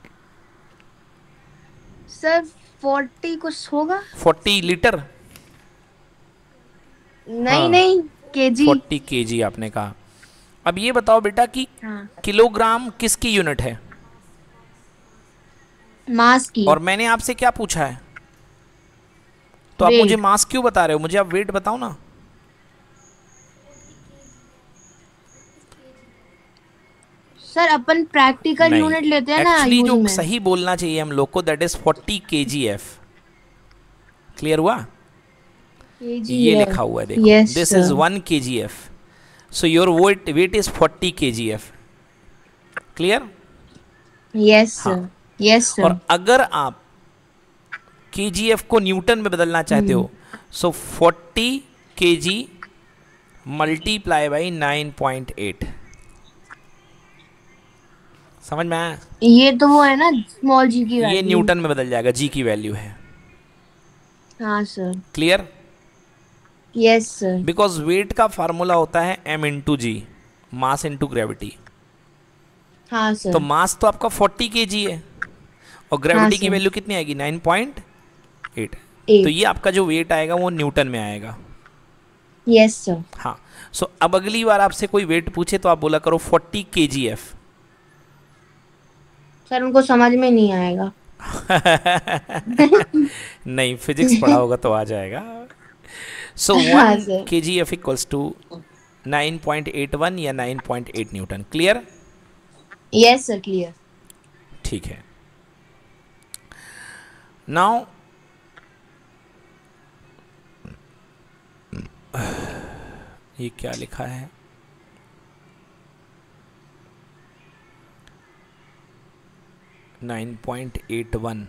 सर फोर्टी कुछ होगा। Forty litre? नहीं हाँ। नहीं, केजी। फोर्टी केजी आपने कहा। अब ये बताओ बेटा कि हाँ। किलोग्राम किसकी यूनिट है? मास की। और मैंने आपसे क्या पूछा है? तो आप Weight. मुझे मास क्यों बता रहे हो? मुझे आप वेट बताओ ना। सर अपन प्रैक्टिकल नहीं, यूनिट लेते हैं ना एक्चुअली यूज जो में। सही बोलना चाहिए हम लोग को, that is forty K G F. Clear हुआ? ये केजीएफ। लिखा हुआ है देखो, yes this is sir. One K G F, so your weight weight is forty K G F. Clear? Yes हाँ। सर। Yes sir. और अगर आप के जी एफ को न्यूटन में बदलना चाहते हम्म। हो, so forty K G multiply by nine point eight. समझ में आया? ये तो वो है ना स्मॉल जी की ये वैल्यू। न्यूटन में बदल जाएगा, जी की वैल्यू है। हाँ sir. Clear? Yes sir. Because weight का फार्मूला होता है M into G, mass into gravity. हाँ तो सर। मास तो आपका फोर्टी के जी है और ग्रेविटी की सर। वैल्यू कितनी आएगी? Nine point eight. तो एट। ये आपका जो वेट आएगा वो न्यूटन में आएगा। Yes sir. हाँ। सो so, अब अगली बार आपसे कोई वेट पूछे तो आप बोला करो forty K G F. Sir उनको समझ में नहीं आएगा। नहीं, फिजिक्स पढ़ा होगा तो आ जाएगा। सो हाँ one sir. K G F equals to nine point eight one या nine point eight newton. Clear? Yes sir clear. ठीक है। नाउ ये क्या लिखा है? Nine point eight one.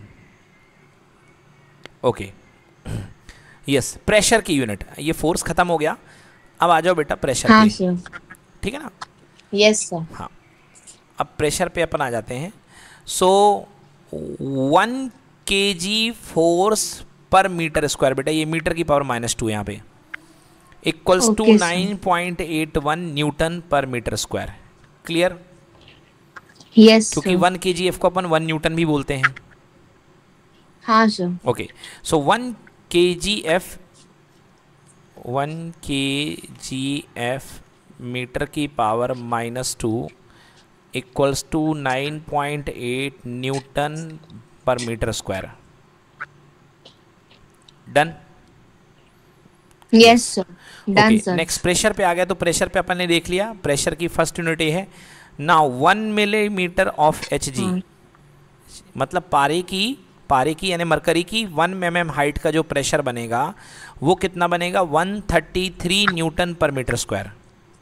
Okay, yes, pressure की यूनिट। ये फोर्स खत्म हो गया, अब आ जाओ बेटा प्रेशर हाँ पे। सर। ठीक है ना? Yes sir. हाँ, अब प्रेशर पे अपन आ जाते हैं। So one K G force पर मीटर स्क्वायर, बेटा ये मीटर की पावर माइनस टू यहाँ पे, equals to Okay, sir. Nine point eight one newton पर मीटर स्क्वायर। क्लियर? यस क्योंकि sir. One K G F को अपन वन न्यूटन भी बोलते हैं। हाँ सर। ओके, सो one K G F one K G F metre की power minus two equals to nine point eight newton पर metre square. Done? Yes sir. Done sir. Next pressure पे आ गया। तो प्रेशर पे अपन ने देख लिया, प्रेशर की फर्स्ट यूनिट ये है। Now one millimetre of H G, मतलब पारे की पारे की यानी मरकरी की वन एम एम हाइट का जो प्रेशर बनेगा वो कितना बनेगा? वन थर्टी थ्री न्यूटन पर metre square.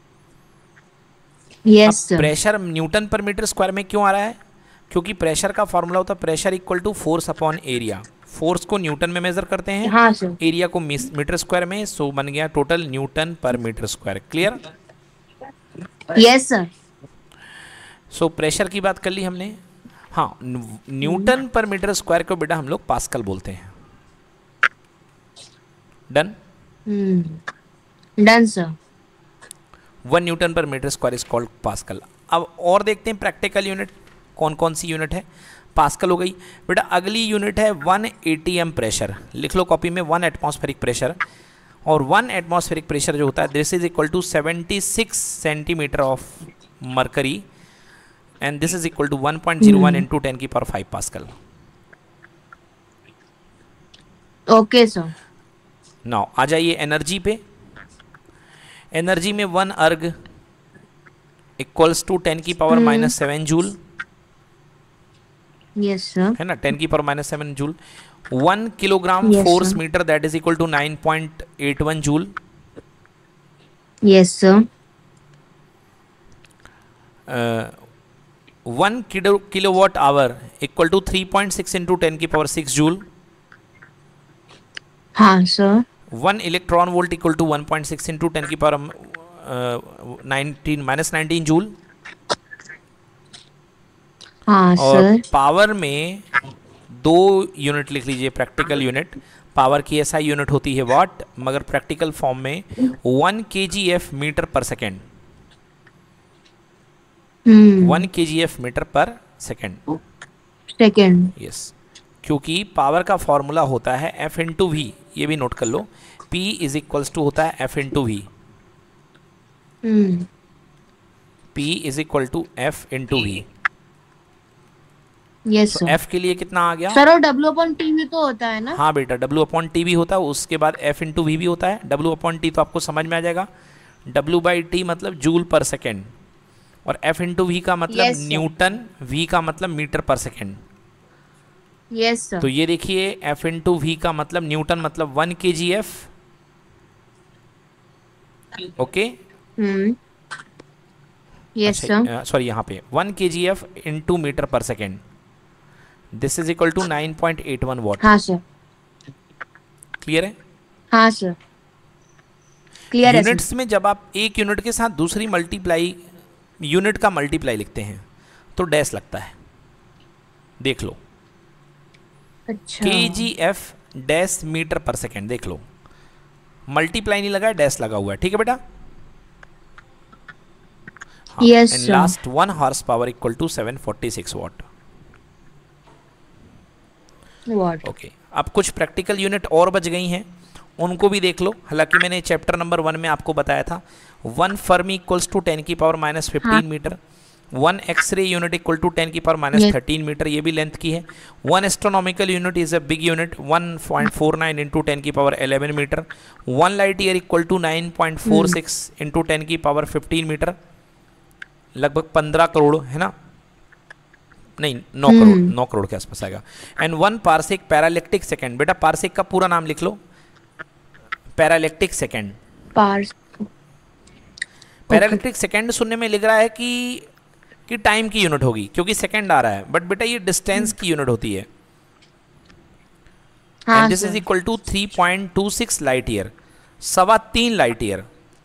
Yes sir. Pressure newton पर मीटर स्क्वायर में क्यों आ रहा है? क्योंकि प्रेशर का फॉर्मूला होता है pressure equal to force upon area. Force को न्यूटन में मेजर करते हैं, हाँ सर। एरिया को मीटर स्क्वायर में, सो बन गया टोटल न्यूटन पर metre square. Clear? Yes sir. So pressure की बात कर ली हमने। हाँ, न्यूटन पर मीटर स्क्वायर को बेटा हम लोग पास्कल बोलते हैं। Done? Done sir. One newton पर metre square is called pascal. अब और देखते हैं प्रैक्टिकल यूनिट कौन कौन सी यूनिट है। पास्कल हो गई बेटा। अगली यूनिट है one A T M pressure. लिख लो कॉपी में, वन एटमॉस्फेरिक प्रेशर। और वन एटमॉस्फेरिक प्रेशर जो होता है this is equal to seventy six centimetre of mercury and this is equal to one point zero one into ten की power five pascal. Okay sir. Now आ जाइए energy पे। Energy में one erg equals to ten की power minus seven joule, yes sir. है ना? Ten की power minus seven joule. One kilogram Yes, force sir. Metre that is equal to nine point eight one joule. Yes sir. One kilo kilowatt hour equal to three point six into ten की power six joule. हाँ sir. One electron volt equal to one point six into ten की power nineteen minus nineteen joule. हाँ और sir. Power में दो unit लिख लीजिए practical unit. Power की ऐसा यूनिट होती है वाट, मगर प्रैक्टिकल फॉर्म में one K G F metre per second. One K G F metre per second second. Yes, क्योंकि पावर का फॉर्मूला होता है एफ इंटू वी। ये भी नोट कर लो, P इज इक्वल्स टू होता है F into V. P is equal to F into V. Yes तो सर। एफ के लिए कितना आ गया? सर और डब्ल्यू अपॉन टी भी तो होता है ना? हाँ बेटा, W अपॉन टी भी होता है, उसके बाद एफ इंटू वी भी होता है। W अपॉन टी तो आपको समझ में आ जाएगा, W बाई टी मतलब जूल पर सेकेंड, और एफ इंटू वी का मतलब Yes, sir. न्यूटन, वी का मतलब metre per second. Yes, sir. तो ये देखिए एफ इंटू वी का मतलब न्यूटन मतलब one K G F, okay. Hmm. Yes, sir. अच्छा सॉरी यहाँ पे one K G F into metre per second, this is equal to nine point eight one watt. हाँ सर। क्लियर है? हाँ sir, clear है sir. Units में जब आप एक यूनिट के साथ दूसरी मल्टीप्लाई यूनिट का मल्टीप्लाई लिखते हैं तो डैश लगता है, देख लो। अच्छा। K G F dash metre per second, देख लो, मल्टीप्लाई नहीं लगा है, डैश लगा हुआ है, ठीक है बेटा। Yes, and sir. Last one horse power equal to seven forty six watt. What? Okay, अब कुछ प्रैक्टिकल यूनिट और बच गई हैं, उनको भी देख लो। हालांकि मैंने चैप्टर नंबर वन में आपको बताया था one fermi equals to ten की power minus fifteen metre, one X-ray unit equal to ten की पावर माइनस थर्टीन मीटर, ये भी लेंथ की है। One astronomical unit is a big unit, one point four nine into ten की power eleven metre, one light year equal to nine point four six into ten की power fifteen metre, लगभग पंद्रह करोड़ है ना, नहीं नौ करोड़, नौ करोड़ के आसपास आएगा। And one parsec parallactic second, बेटा पारसेक का पूरा नाम लिख लो, parallactic second. Pars. Parallactic second सुनने में लिख रहा है कि कि टाइम की यूनिट होगी क्योंकि सेकेंड आ रहा है, बट बेटा ये डिस्टेंस की यूनिट होती है। हाँ and this is sir. Equal to three point two six light year, सवा तीन लाइट ईयर।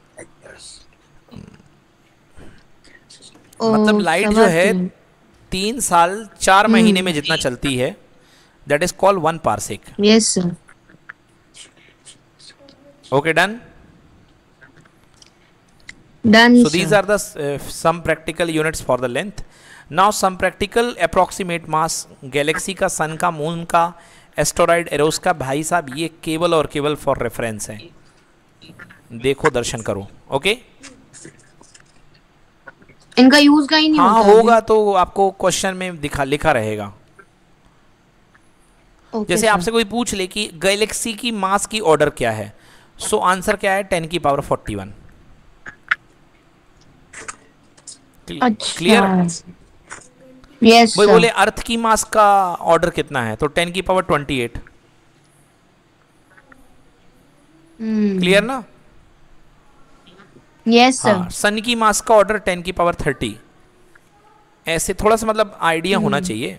ओ, मतलब लाइट जो समझ है गई। तीन साल चार महीने में जितना चलती है, that is called one parsec. Yes, sir. Okay done. Done, So sir. these are the uh, some practical units for the length. Now some practical approximate mass, galaxy का, सन का, मून का, एस्टोरॉइड, एरोस का। भाई साहब ये केवल और केवल फॉर रेफरेंस है, देखो दर्शन करो, ओके। इनका यूज का ही नहीं हाँ होता होगा तो आपको क्वेश्चन में दिखा लिखा रहेगा। अभी। Okay, जैसे sir. आपसे कोई पूछ ले कि गैलेक्सी की मास की ऑर्डर क्या है, सो so आंसर क्या है, टेन की पावर फोर्टी वन। अच्छा। क्लियर? Yes, वही sir. बोले अर्थ की मास का ऑर्डर कितना है, तो टेन की power twenty eight. Hmm. Clear ना? Yes, sir. हाँ, सन की मास का ऑर्डर टेन की पावर थर्टी। ऐसे थोड़ा सा मतलब आइडिया होना चाहिए,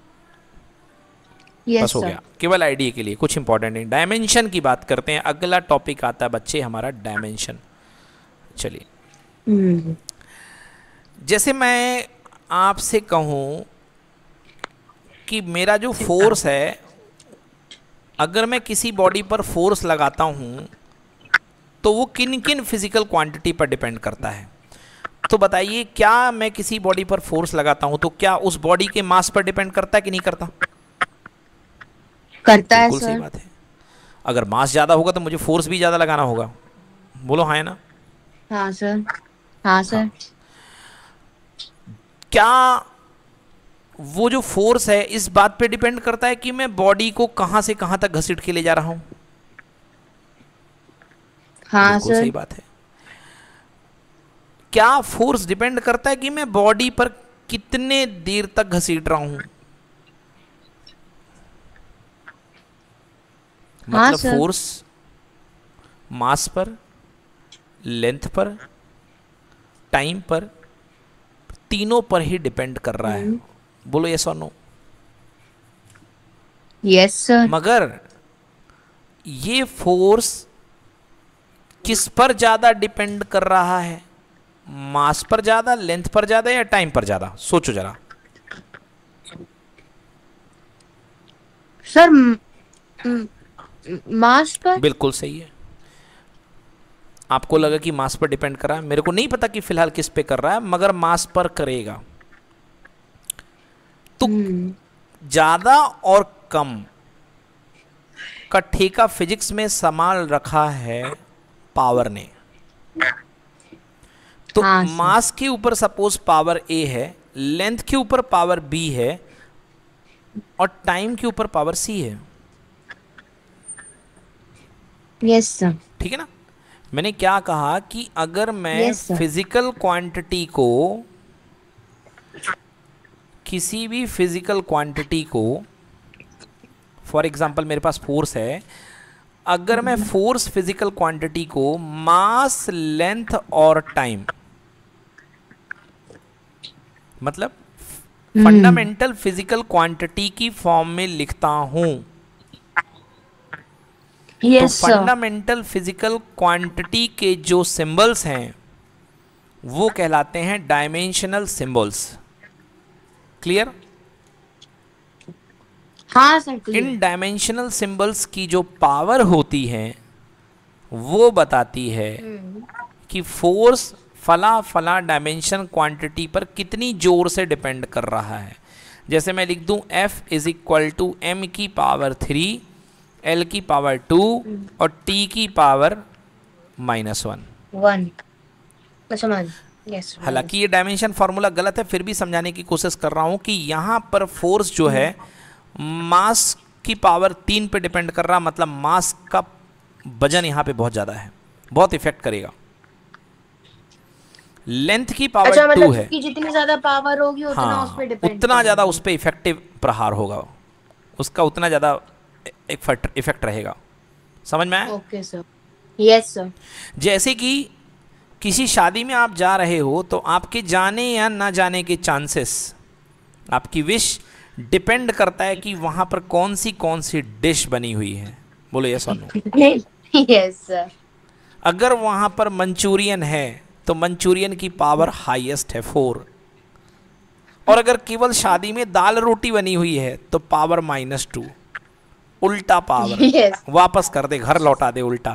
Yes, बस हो sir. गया, केवल आइडिया के लिए, कुछ इंपॉर्टेंट नहीं। डायमेंशन की बात करते हैं, अगला टॉपिक आता है बच्चे हमारा डायमेंशन। चलिए, Hmm. जैसे मैं आपसे कहूँ कि मेरा जो फोर्स है, अगर मैं किसी बॉडी पर फोर्स लगाता हूँ तो वो किन किन फिजिकल क्वांटिटी पर डिपेंड करता है। तो बताइए, क्या मैं किसी बॉडी पर फोर्स लगाता हूँ तो क्या उस बॉडी के मास पर डिपेंड करता है कि नहीं करता? करता है बिल्कुल सही सर। बात है। अगर मास ज़्यादा होगा तो मुझे फोर्स भी ज़्यादा लगाना होगा, बोलो हाँ है ना? हाँ सर। हाँ सर। क्या वो जो फोर्स है इस बात पे डिपेंड करता है कि मैं बॉडी को कहाँ से कहाँ तक घसीट के ले जा रहा हूँ? हाँ बिल्कुल सर। सही बात है। क्या फोर्स डिपेंड करता है कि मैं बॉडी पर कितने देर तक घसीट रहा हूं? हाँ मतलब सर। फोर्स मास पर, लेंथ पर, टाइम पर, तीनों पर ही डिपेंड कर रहा है। बोलो यस और नो। Yes sir. मगर ये फोर्स किस पर ज्यादा डिपेंड कर रहा है? मास पर ज्यादा, लेंथ पर ज्यादा, या टाइम पर ज्यादा? सोचो जरा। सर म- म- मास पर। बिल्कुल सही है। आपको लगा कि मास पर डिपेंड कर रहा है, मेरे को नहीं पता कि फिलहाल किस पे कर रहा है, मगर मास पर करेगा। तो हम्म, ज्यादा और कम का ठेका फिजिक्स में संभाल रखा है पावर ने। तो हाँ सर। मास के ऊपर सपोज पावर ए है, लेंथ के ऊपर पावर बी है, और टाइम के ऊपर पावर सी है। Yes sir. ठीक है ना? मैंने क्या कहा कि अगर मैं Yes, sir. फिजिकल क्वांटिटी को किसी भी फिजिकल क्वांटिटी को, फॉर एग्जांपल मेरे पास फोर्स है, अगर मैं फोर्स फिजिकल क्वांटिटी को मास, लेंथ और टाइम, मतलब फंडामेंटल फिजिकल क्वांटिटी की फॉर्म में लिखता हूं, तो yes sir. Fundamental physical quantity के जो सिंबल्स हैं वो कहलाते हैं डायमेंशनल सिंबल्स। क्लियर? हाँ सर क्लियर। इन डायमेंशनल सिंबल्स की जो पावर होती है वो बताती है कि फोर्स फला फला डायमेंशन क्वांटिटी पर कितनी जोर से डिपेंड कर रहा है। जैसे मैं लिख दूं F is equal to M की पावर थ्री, एल की पावर टू और टी की पावर माइनस वन। वन। समझ। यस। हालांकि ये डायमेंशन फॉर्मूला गलत है, फिर भी समझाने की कोशिश कर रहा हूं कि यहाँ पर फोर्स जो है मास की पावर तीन पे डिपेंड कर रहा, मतलब मास का वजन यहाँ पे बहुत ज़्यादा है, बहुत इफेक्ट करेगा। लेंथ की पावर अच्छा, टू मतलब है, कि जितनी ज्यादा पावर होगी उतना हाँ उस पे डिपेंड उतना ज़्यादा उस पर इफेक्टिव प्रहार होगा, उसका उतना ज़्यादा इफेक्ट रहेगा। समझ में आया? Okay sir. Yes sir. जैसे कि किसी शादी में आप जा रहे हो तो आपके जाने या ना जाने के चांसेस, आपकी विश डिपेंड करता है कि वहां पर कौन सी कौन सी डिश बनी हुई है। बोलो यस और नो। Yes sir. अगर वहां पर मंचूरियन है तो मंचूरियन की पावर हाईएस्ट है फोर, और अगर केवल शादी में दाल रोटी बनी हुई है तो पावर माइनस टू। उल्टा पावर, Yes. वापस कर दे, घर लौटा दे उल्टा।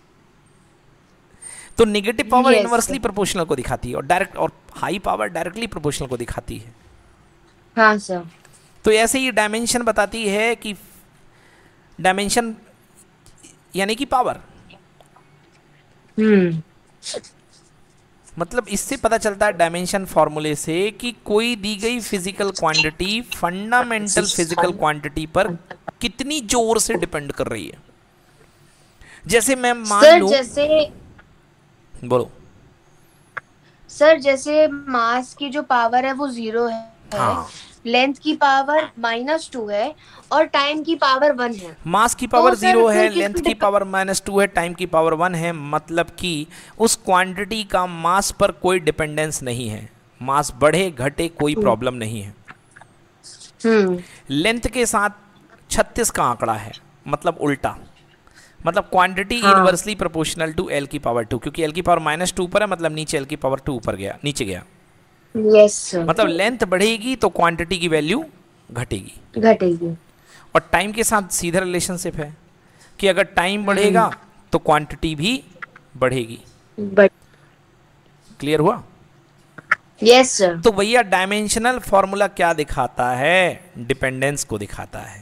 तो negative power Yes, inversely sir. Proportional को दिखाती है और डायरेक्ट, और हाई पावर डायरेक्टली प्रोपोर्शनल को दिखाती है। हाँ सर। तो ऐसे ही डायमेंशन बताती है कि डायमेंशन यानी कि पावर, हम्म। मतलब इससे पता चलता है डायमेंशन फॉर्मूले से कि कोई दी गई physical quantity fundamental physical quantity पर कितनी जोर से डिपेंड कर रही है। जैसे मैं मान सर लूं, जैसे बोलो। सर जैसे मास की जो पावर है वो जीरो है, हाँ, लेंथ की पावर माइनस टू है और टाइम की पावर वन है। मास की पावर सर, जीरो फिर है, किस लेंथ पे की डिपेंड- पावर माइनस टू है, टाइम की पावर वन है, मतलब कि उस क्वांटिटी का मास पर कोई डिपेंडेंस नहीं है। मास बढ़े घटे कोई प्रॉब्लम नहीं है। हम्म। लेंथ के साथ छत्तीस का आंकड़ा है, मतलब उल्टा, मतलब क्वांटिटी हाँ। इनवर्सली प्रोपोर्शनल टू एल की पावर टू, क्योंकि एल की पावर माइनस टू ऊपर है, मतलब नीचे एल की पावर टू ऊपर गया, नीचे गया। Yes sir. मतलब लेंथ बढ़ेगी तो क्वांटिटी की वैल्यू घटेगी, घटेगी। और टाइम के साथ सीधा रिलेशनशिप है कि अगर टाइम बढ़ेगा तो क्वांटिटी भी बढ़ेगी। बट क्लियर हुआ? Yes sir. तो भैया डायमेंशनल फॉर्मूला क्या दिखाता है? डिपेंडेंस को दिखाता है,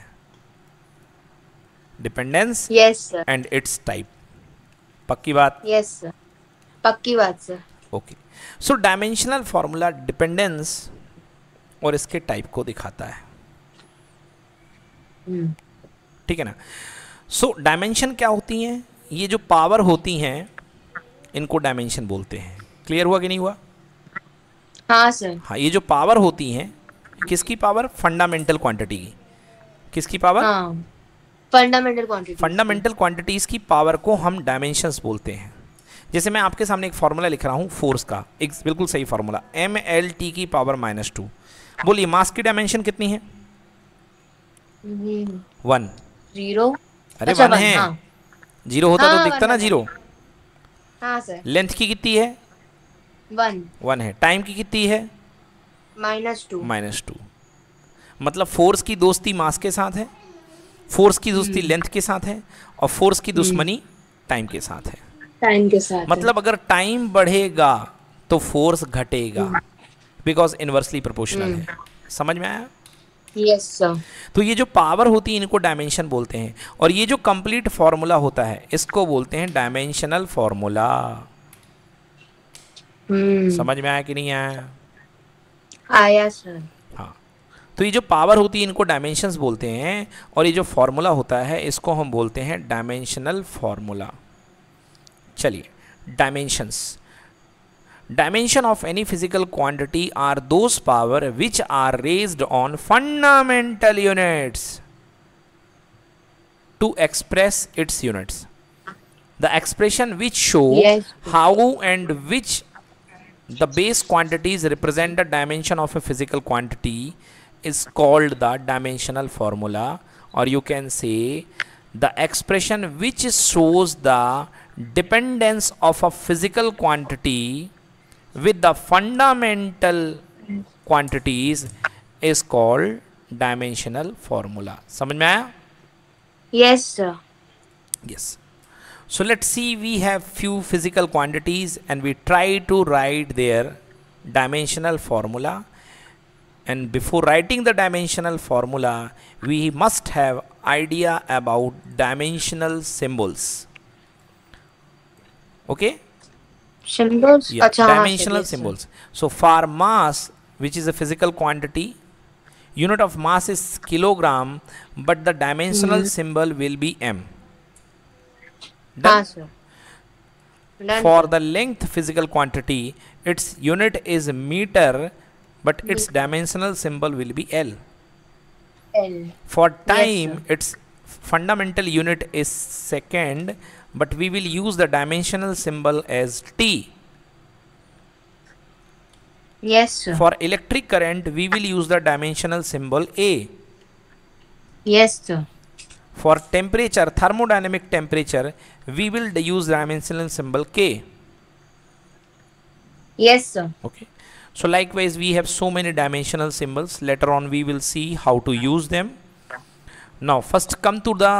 dependence yes sir. And it's type. पक्की बात? यस सर, पक्की बात sir. Okay, so dimensional formula dependence और इसके टाइप को दिखाता है, हम्म। ठीक है ना? सो so, डायमेंशन क्या होती हैं? ये जो पावर होती हैं इनको डायमेंशन बोलते हैं। क्लियर हुआ कि नहीं हुआ? हाँ सर। हाँ, ये जो पावर होती हैं, किसकी पावर? फंडामेंटल क्वांटिटी की। किसकी पावर? हाँ, फंडामेंटल क्वांटिटी। फंडामेंटल क्वांटिटीज की पावर को हम डायमेंशंस बोलते हैं। जैसे मैं आपके सामने एक फॉर्मूला लिख रहा हूँ फोर्स का, एक बिल्कुल सही फॉर्मूला, एम एल टी की पावर माइनस टू। बोलिए मास की डायमेंशन कितनी है? वन। जीरो। अरे अच्छा, वन वन, है, हाँ। जीरो होता हाँ, तो दिखता वन ना है, जीरो। हाँ सर। लेंथ की कितनी है? वन। वन है। टाइम की कितनी है? Minus two. Minus two. मतलब फोर्स की दोस्ती मास के साथ है, फोर्स की दोस्ती लेंथ के साथ है, और फोर्स की दुश्मनी टाइम के साथ है। टाइम के साथ। मतलब अगर टाइम बढ़ेगा तो फोर्स घटेगा, बिकॉज इनवर्सली प्रोपोर्शनल है। समझ में आया? Yes sir. तो ये जो पावर होती है इनको डायमेंशन बोलते हैं, और ये जो कंप्लीट फॉर्मूला होता है इसको बोलते हैं डायमेंशनल फॉर्मूला। समझ में आया कि नहीं आया? आया सर। हाँ, तो ये जो पावर होती है इनको डायमेंशंस बोलते हैं, और ये जो फॉर्मूला होता है इसको हम बोलते हैं डायमेंशनल फॉर्मूला। चलिए, dimensions. dimension of any physical quantity are those power which are raised on fundamental units to express its units. The expression which show Yes. how and which the base quantities represent the dimension of a physical quantity is called the dimensional formula, or you can say the expression which shows the dependence of a physical quantity with the fundamental quantities is called dimensional formula. समझ में आया? Yes, sir. Yes. So let's see, we have few physical quantities and we try to write their dimensional formula. And before writing the dimensional formula, we must have idea about dimensional symbols. Okay? Symbols. Yeah, अच्छा, हाँ, sir, dimensional yes, sir. symbols. So for mass, which is a physical quantity, unit of mass is kilogram, but the dimensional symbol will be m. हाँ, Done? sir. Done, For sir. the length physical quantity, its unit is meter, but its dimensional symbol will be L. L. For time, sir. its fundamental unit is second, but we will use the dimensional symbol as T. Yes, sir. For electric current, we will use the dimensional symbol A. Yes, sir. For temperature, thermodynamic temperature, we will use dimensional symbol K. Yes, sir. Okay. So likewise, we have so many dimensional symbols. Later on, we will see how to use them. Now, first come to the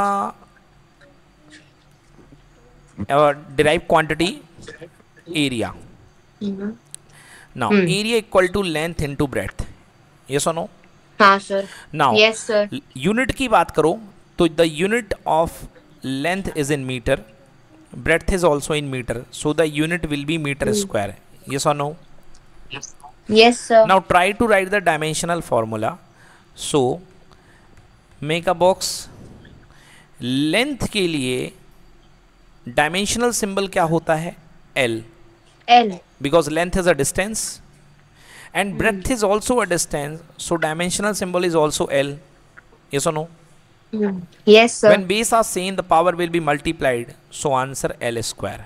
uh, derived quantity, area. Mhm. Now, Hmm. area equal to length into breadth. Yes or no? हाँ, sir. Now, Yes, sir. unit की बात करो तो the unit of length is in meter, breadth is also in meter, so the unit will be meter square. Yes or no? Yes, sir. Now try to write the dimensional formula. So make a box. Length के लिए dimensional symbol क्या होता है? L, L. because length is a distance and breadth is also a distance, so dimensional symbol is also L. Yes or no? Mm. Yes, sir. When base are same, the power will be multiplied, so answer L square.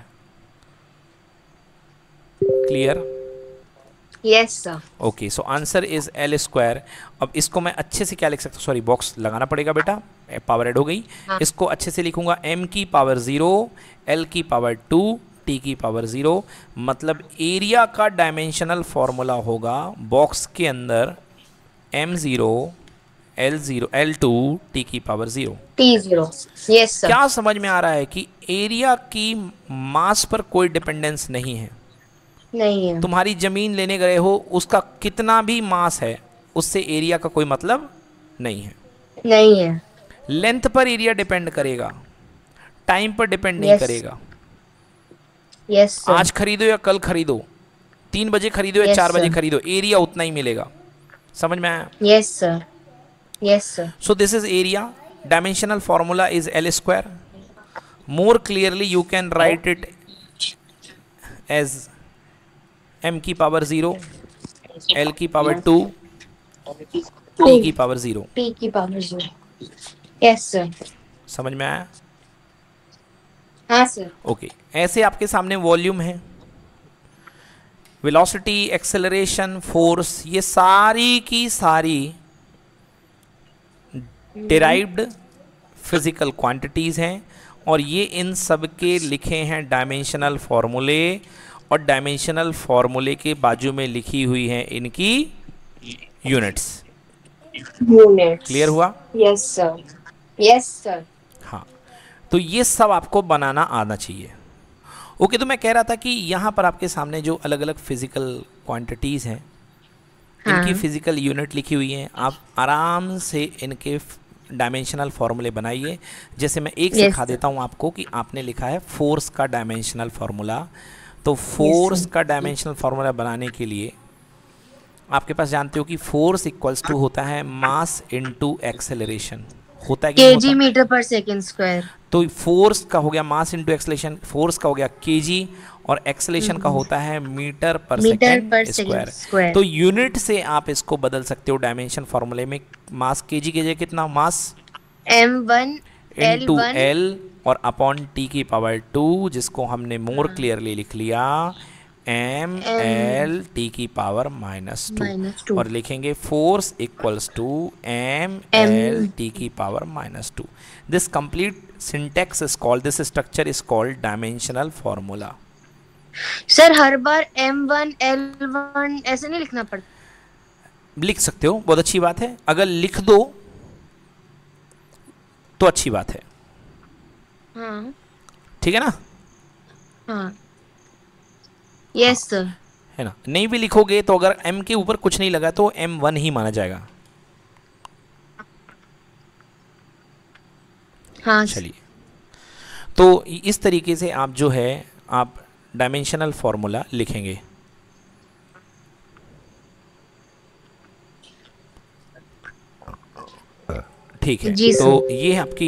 Clear? Yes, sir. Okay, so answer is L square. अब इसको मैं अच्छे से क्या लिख सकता हूँ, sorry box लगाना पड़ेगा बेटा, पावर ऐड हो गई. हाँ. इसको अच्छे से लिखूंगा m की पावर ज़ीरो, l की पावर टू, t की पावर ज़ीरो. मतलब एरिया का डायमेंशनल फॉर्मूला होगा बॉक्स के अंदर m zero, l zero, l two, t की power zero. T zero. Yes, sir. क्या समझ में आ रहा है कि एरिया की मास पर कोई डिपेंडेंस नहीं है. नहीं है. तुम्हारी जमीन लेने गए हो, उसका कितना भी मास है उससे एरिया का कोई मतलब नहीं है. नहीं है. लेंथ पर एरिया डिपेंड करेगा, टाइम पर डिपेंड नहीं Yes. करेगा. Yes, sir. आज खरीदो या कल खरीदो, तीन बजे खरीदो या Yes, चार बजे sir. खरीदो, एरिया उतना ही मिलेगा. समझ में आया? Yes, sir. Yes, sir. So this is area. Dimensional formula is L square. More clearly you can write it as m की पावर ज़ीरो, l की पावर टू, t की पावर ज़ीरो. T की power zero. Yes, sir. समझ में आया? हाँ, sir. Okay okay. ऐसे आपके सामने वॉल्यूम है, वेलोसिटी, एक्सेलरेशन, फोर्स, ये सारी की सारी डिराइव्ड फिजिकल क्वांटिटीज हैं और ये इन सब के लिखे हैं डायमेंशनल फॉर्मूले, और डायमेंशनल फॉर्मूले के बाजू में लिखी हुई हैं इनकी यूनिट्स. Units. क्लियर हुआ? Yes, sir. Yes, sir. हाँ, तो ये सब आपको बनाना आना चाहिए. ओके okay, तो मैं कह रहा था कि यहाँ पर आपके सामने जो अलग अलग फिजिकल क्वांटिटीज़ हैं, हाँ. इनकी फिजिकल यूनिट लिखी हुई हैं. आप आराम से इनके डायमेंशनल फॉर्मूले बनाइए. जैसे मैं एक Yes, सिखा sir. देता हूँ आपको कि आपने लिखा है फोर्स का डायमेंशनल फॉर्मूला. तो फोर्स का डायमेंशनल फार्मूला बनाने के लिए आपके पास जानते हो कि फोर्स इक्वल्स टू होता है मास इनटू एक्सेलरेशन, होता है कि नहीं केजी होता? मीटर पर सेकंड स्क्वायर। तो फोर्स का हो गया मास इंटू एक्सलेशन, फोर्स का हो गया केजी, और एक्सलेशन का होता है metre per metre second per second square. Square. तो यूनिट से आप इसको बदल सकते हो डायमेंशन फॉर्मूले में। मास केजी के जगह कितना, mass M one L into one L और अपॉन टी की पावर टू, जिसको हमने मोर क्लियरली लिख लिया एम एम एल टी की power minus two, minus two और लिखेंगे force equals to M M. L T की power minus two. This complete syntax is called, this structure is called dimensional formula. Sir हर बार M one L one ऐसे नहीं लिखना पड़ता? लिख सकते हो, बहुत अच्छी बात है, अगर लिख दो तो अच्छी बात है। हाँ ठीक है ना? हाँ यस सर। है ना? नहीं भी लिखोगे तो अगर एम के ऊपर कुछ नहीं लगा तो एम वन ही माना जाएगा। हाँ चलिए, तो इस तरीके से आप जो है आप डायमेंशनल फॉर्मूला लिखेंगे। ठीक है, जी तो सर। ये है आपकी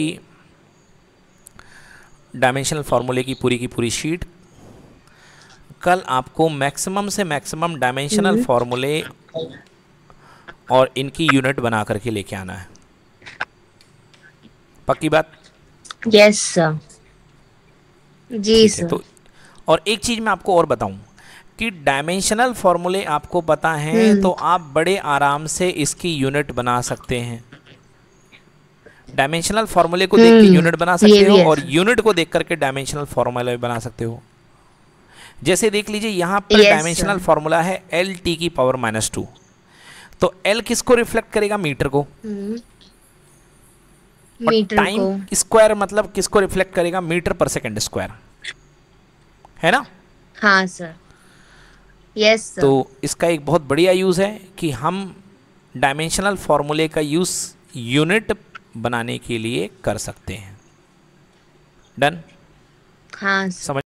डायमेंशनल फॉर्मूले की पूरी की पूरी शीट। कल आपको मैक्सिमम से मैक्सिमम डायमेंशनल फॉर्मूले और इनकी यूनिट बना करके लेके आना है। पक्की बात? Yes sir. जी ठीक है, सर। तो और एक चीज मैं आपको और बताऊं कि डायमेंशनल फॉर्मूले आपको पता हैं तो आप बड़े आराम से इसकी यूनिट बना सकते हैं। डायमेंशनल फॉर्मूले को देख के यूनिट बना सकते हो और यूनिट को देख करके डायमेंशनल फॉर्मूला बना सकते हो। जैसे देख लीजिए यहाँ पर yes, डायमेंशनल फॉर्मूला है एल टी की पावर माइनस टू, तो एल किसको रिफ्लेक्ट करेगा, मीटर को। मीटर टाइम को स्क्वायर मतलब किसको रिफ्लेक्ट करेगा, मीटर पर सेकंड स्क्वायर, है ना? हाँ सर। Yes sir. तो इसका एक बहुत बढ़िया यूज है कि हम डायमेंशनल फॉर्मूले का यूज यूनिट बनाने के लिए कर सकते हैं। डन? हाँ समझ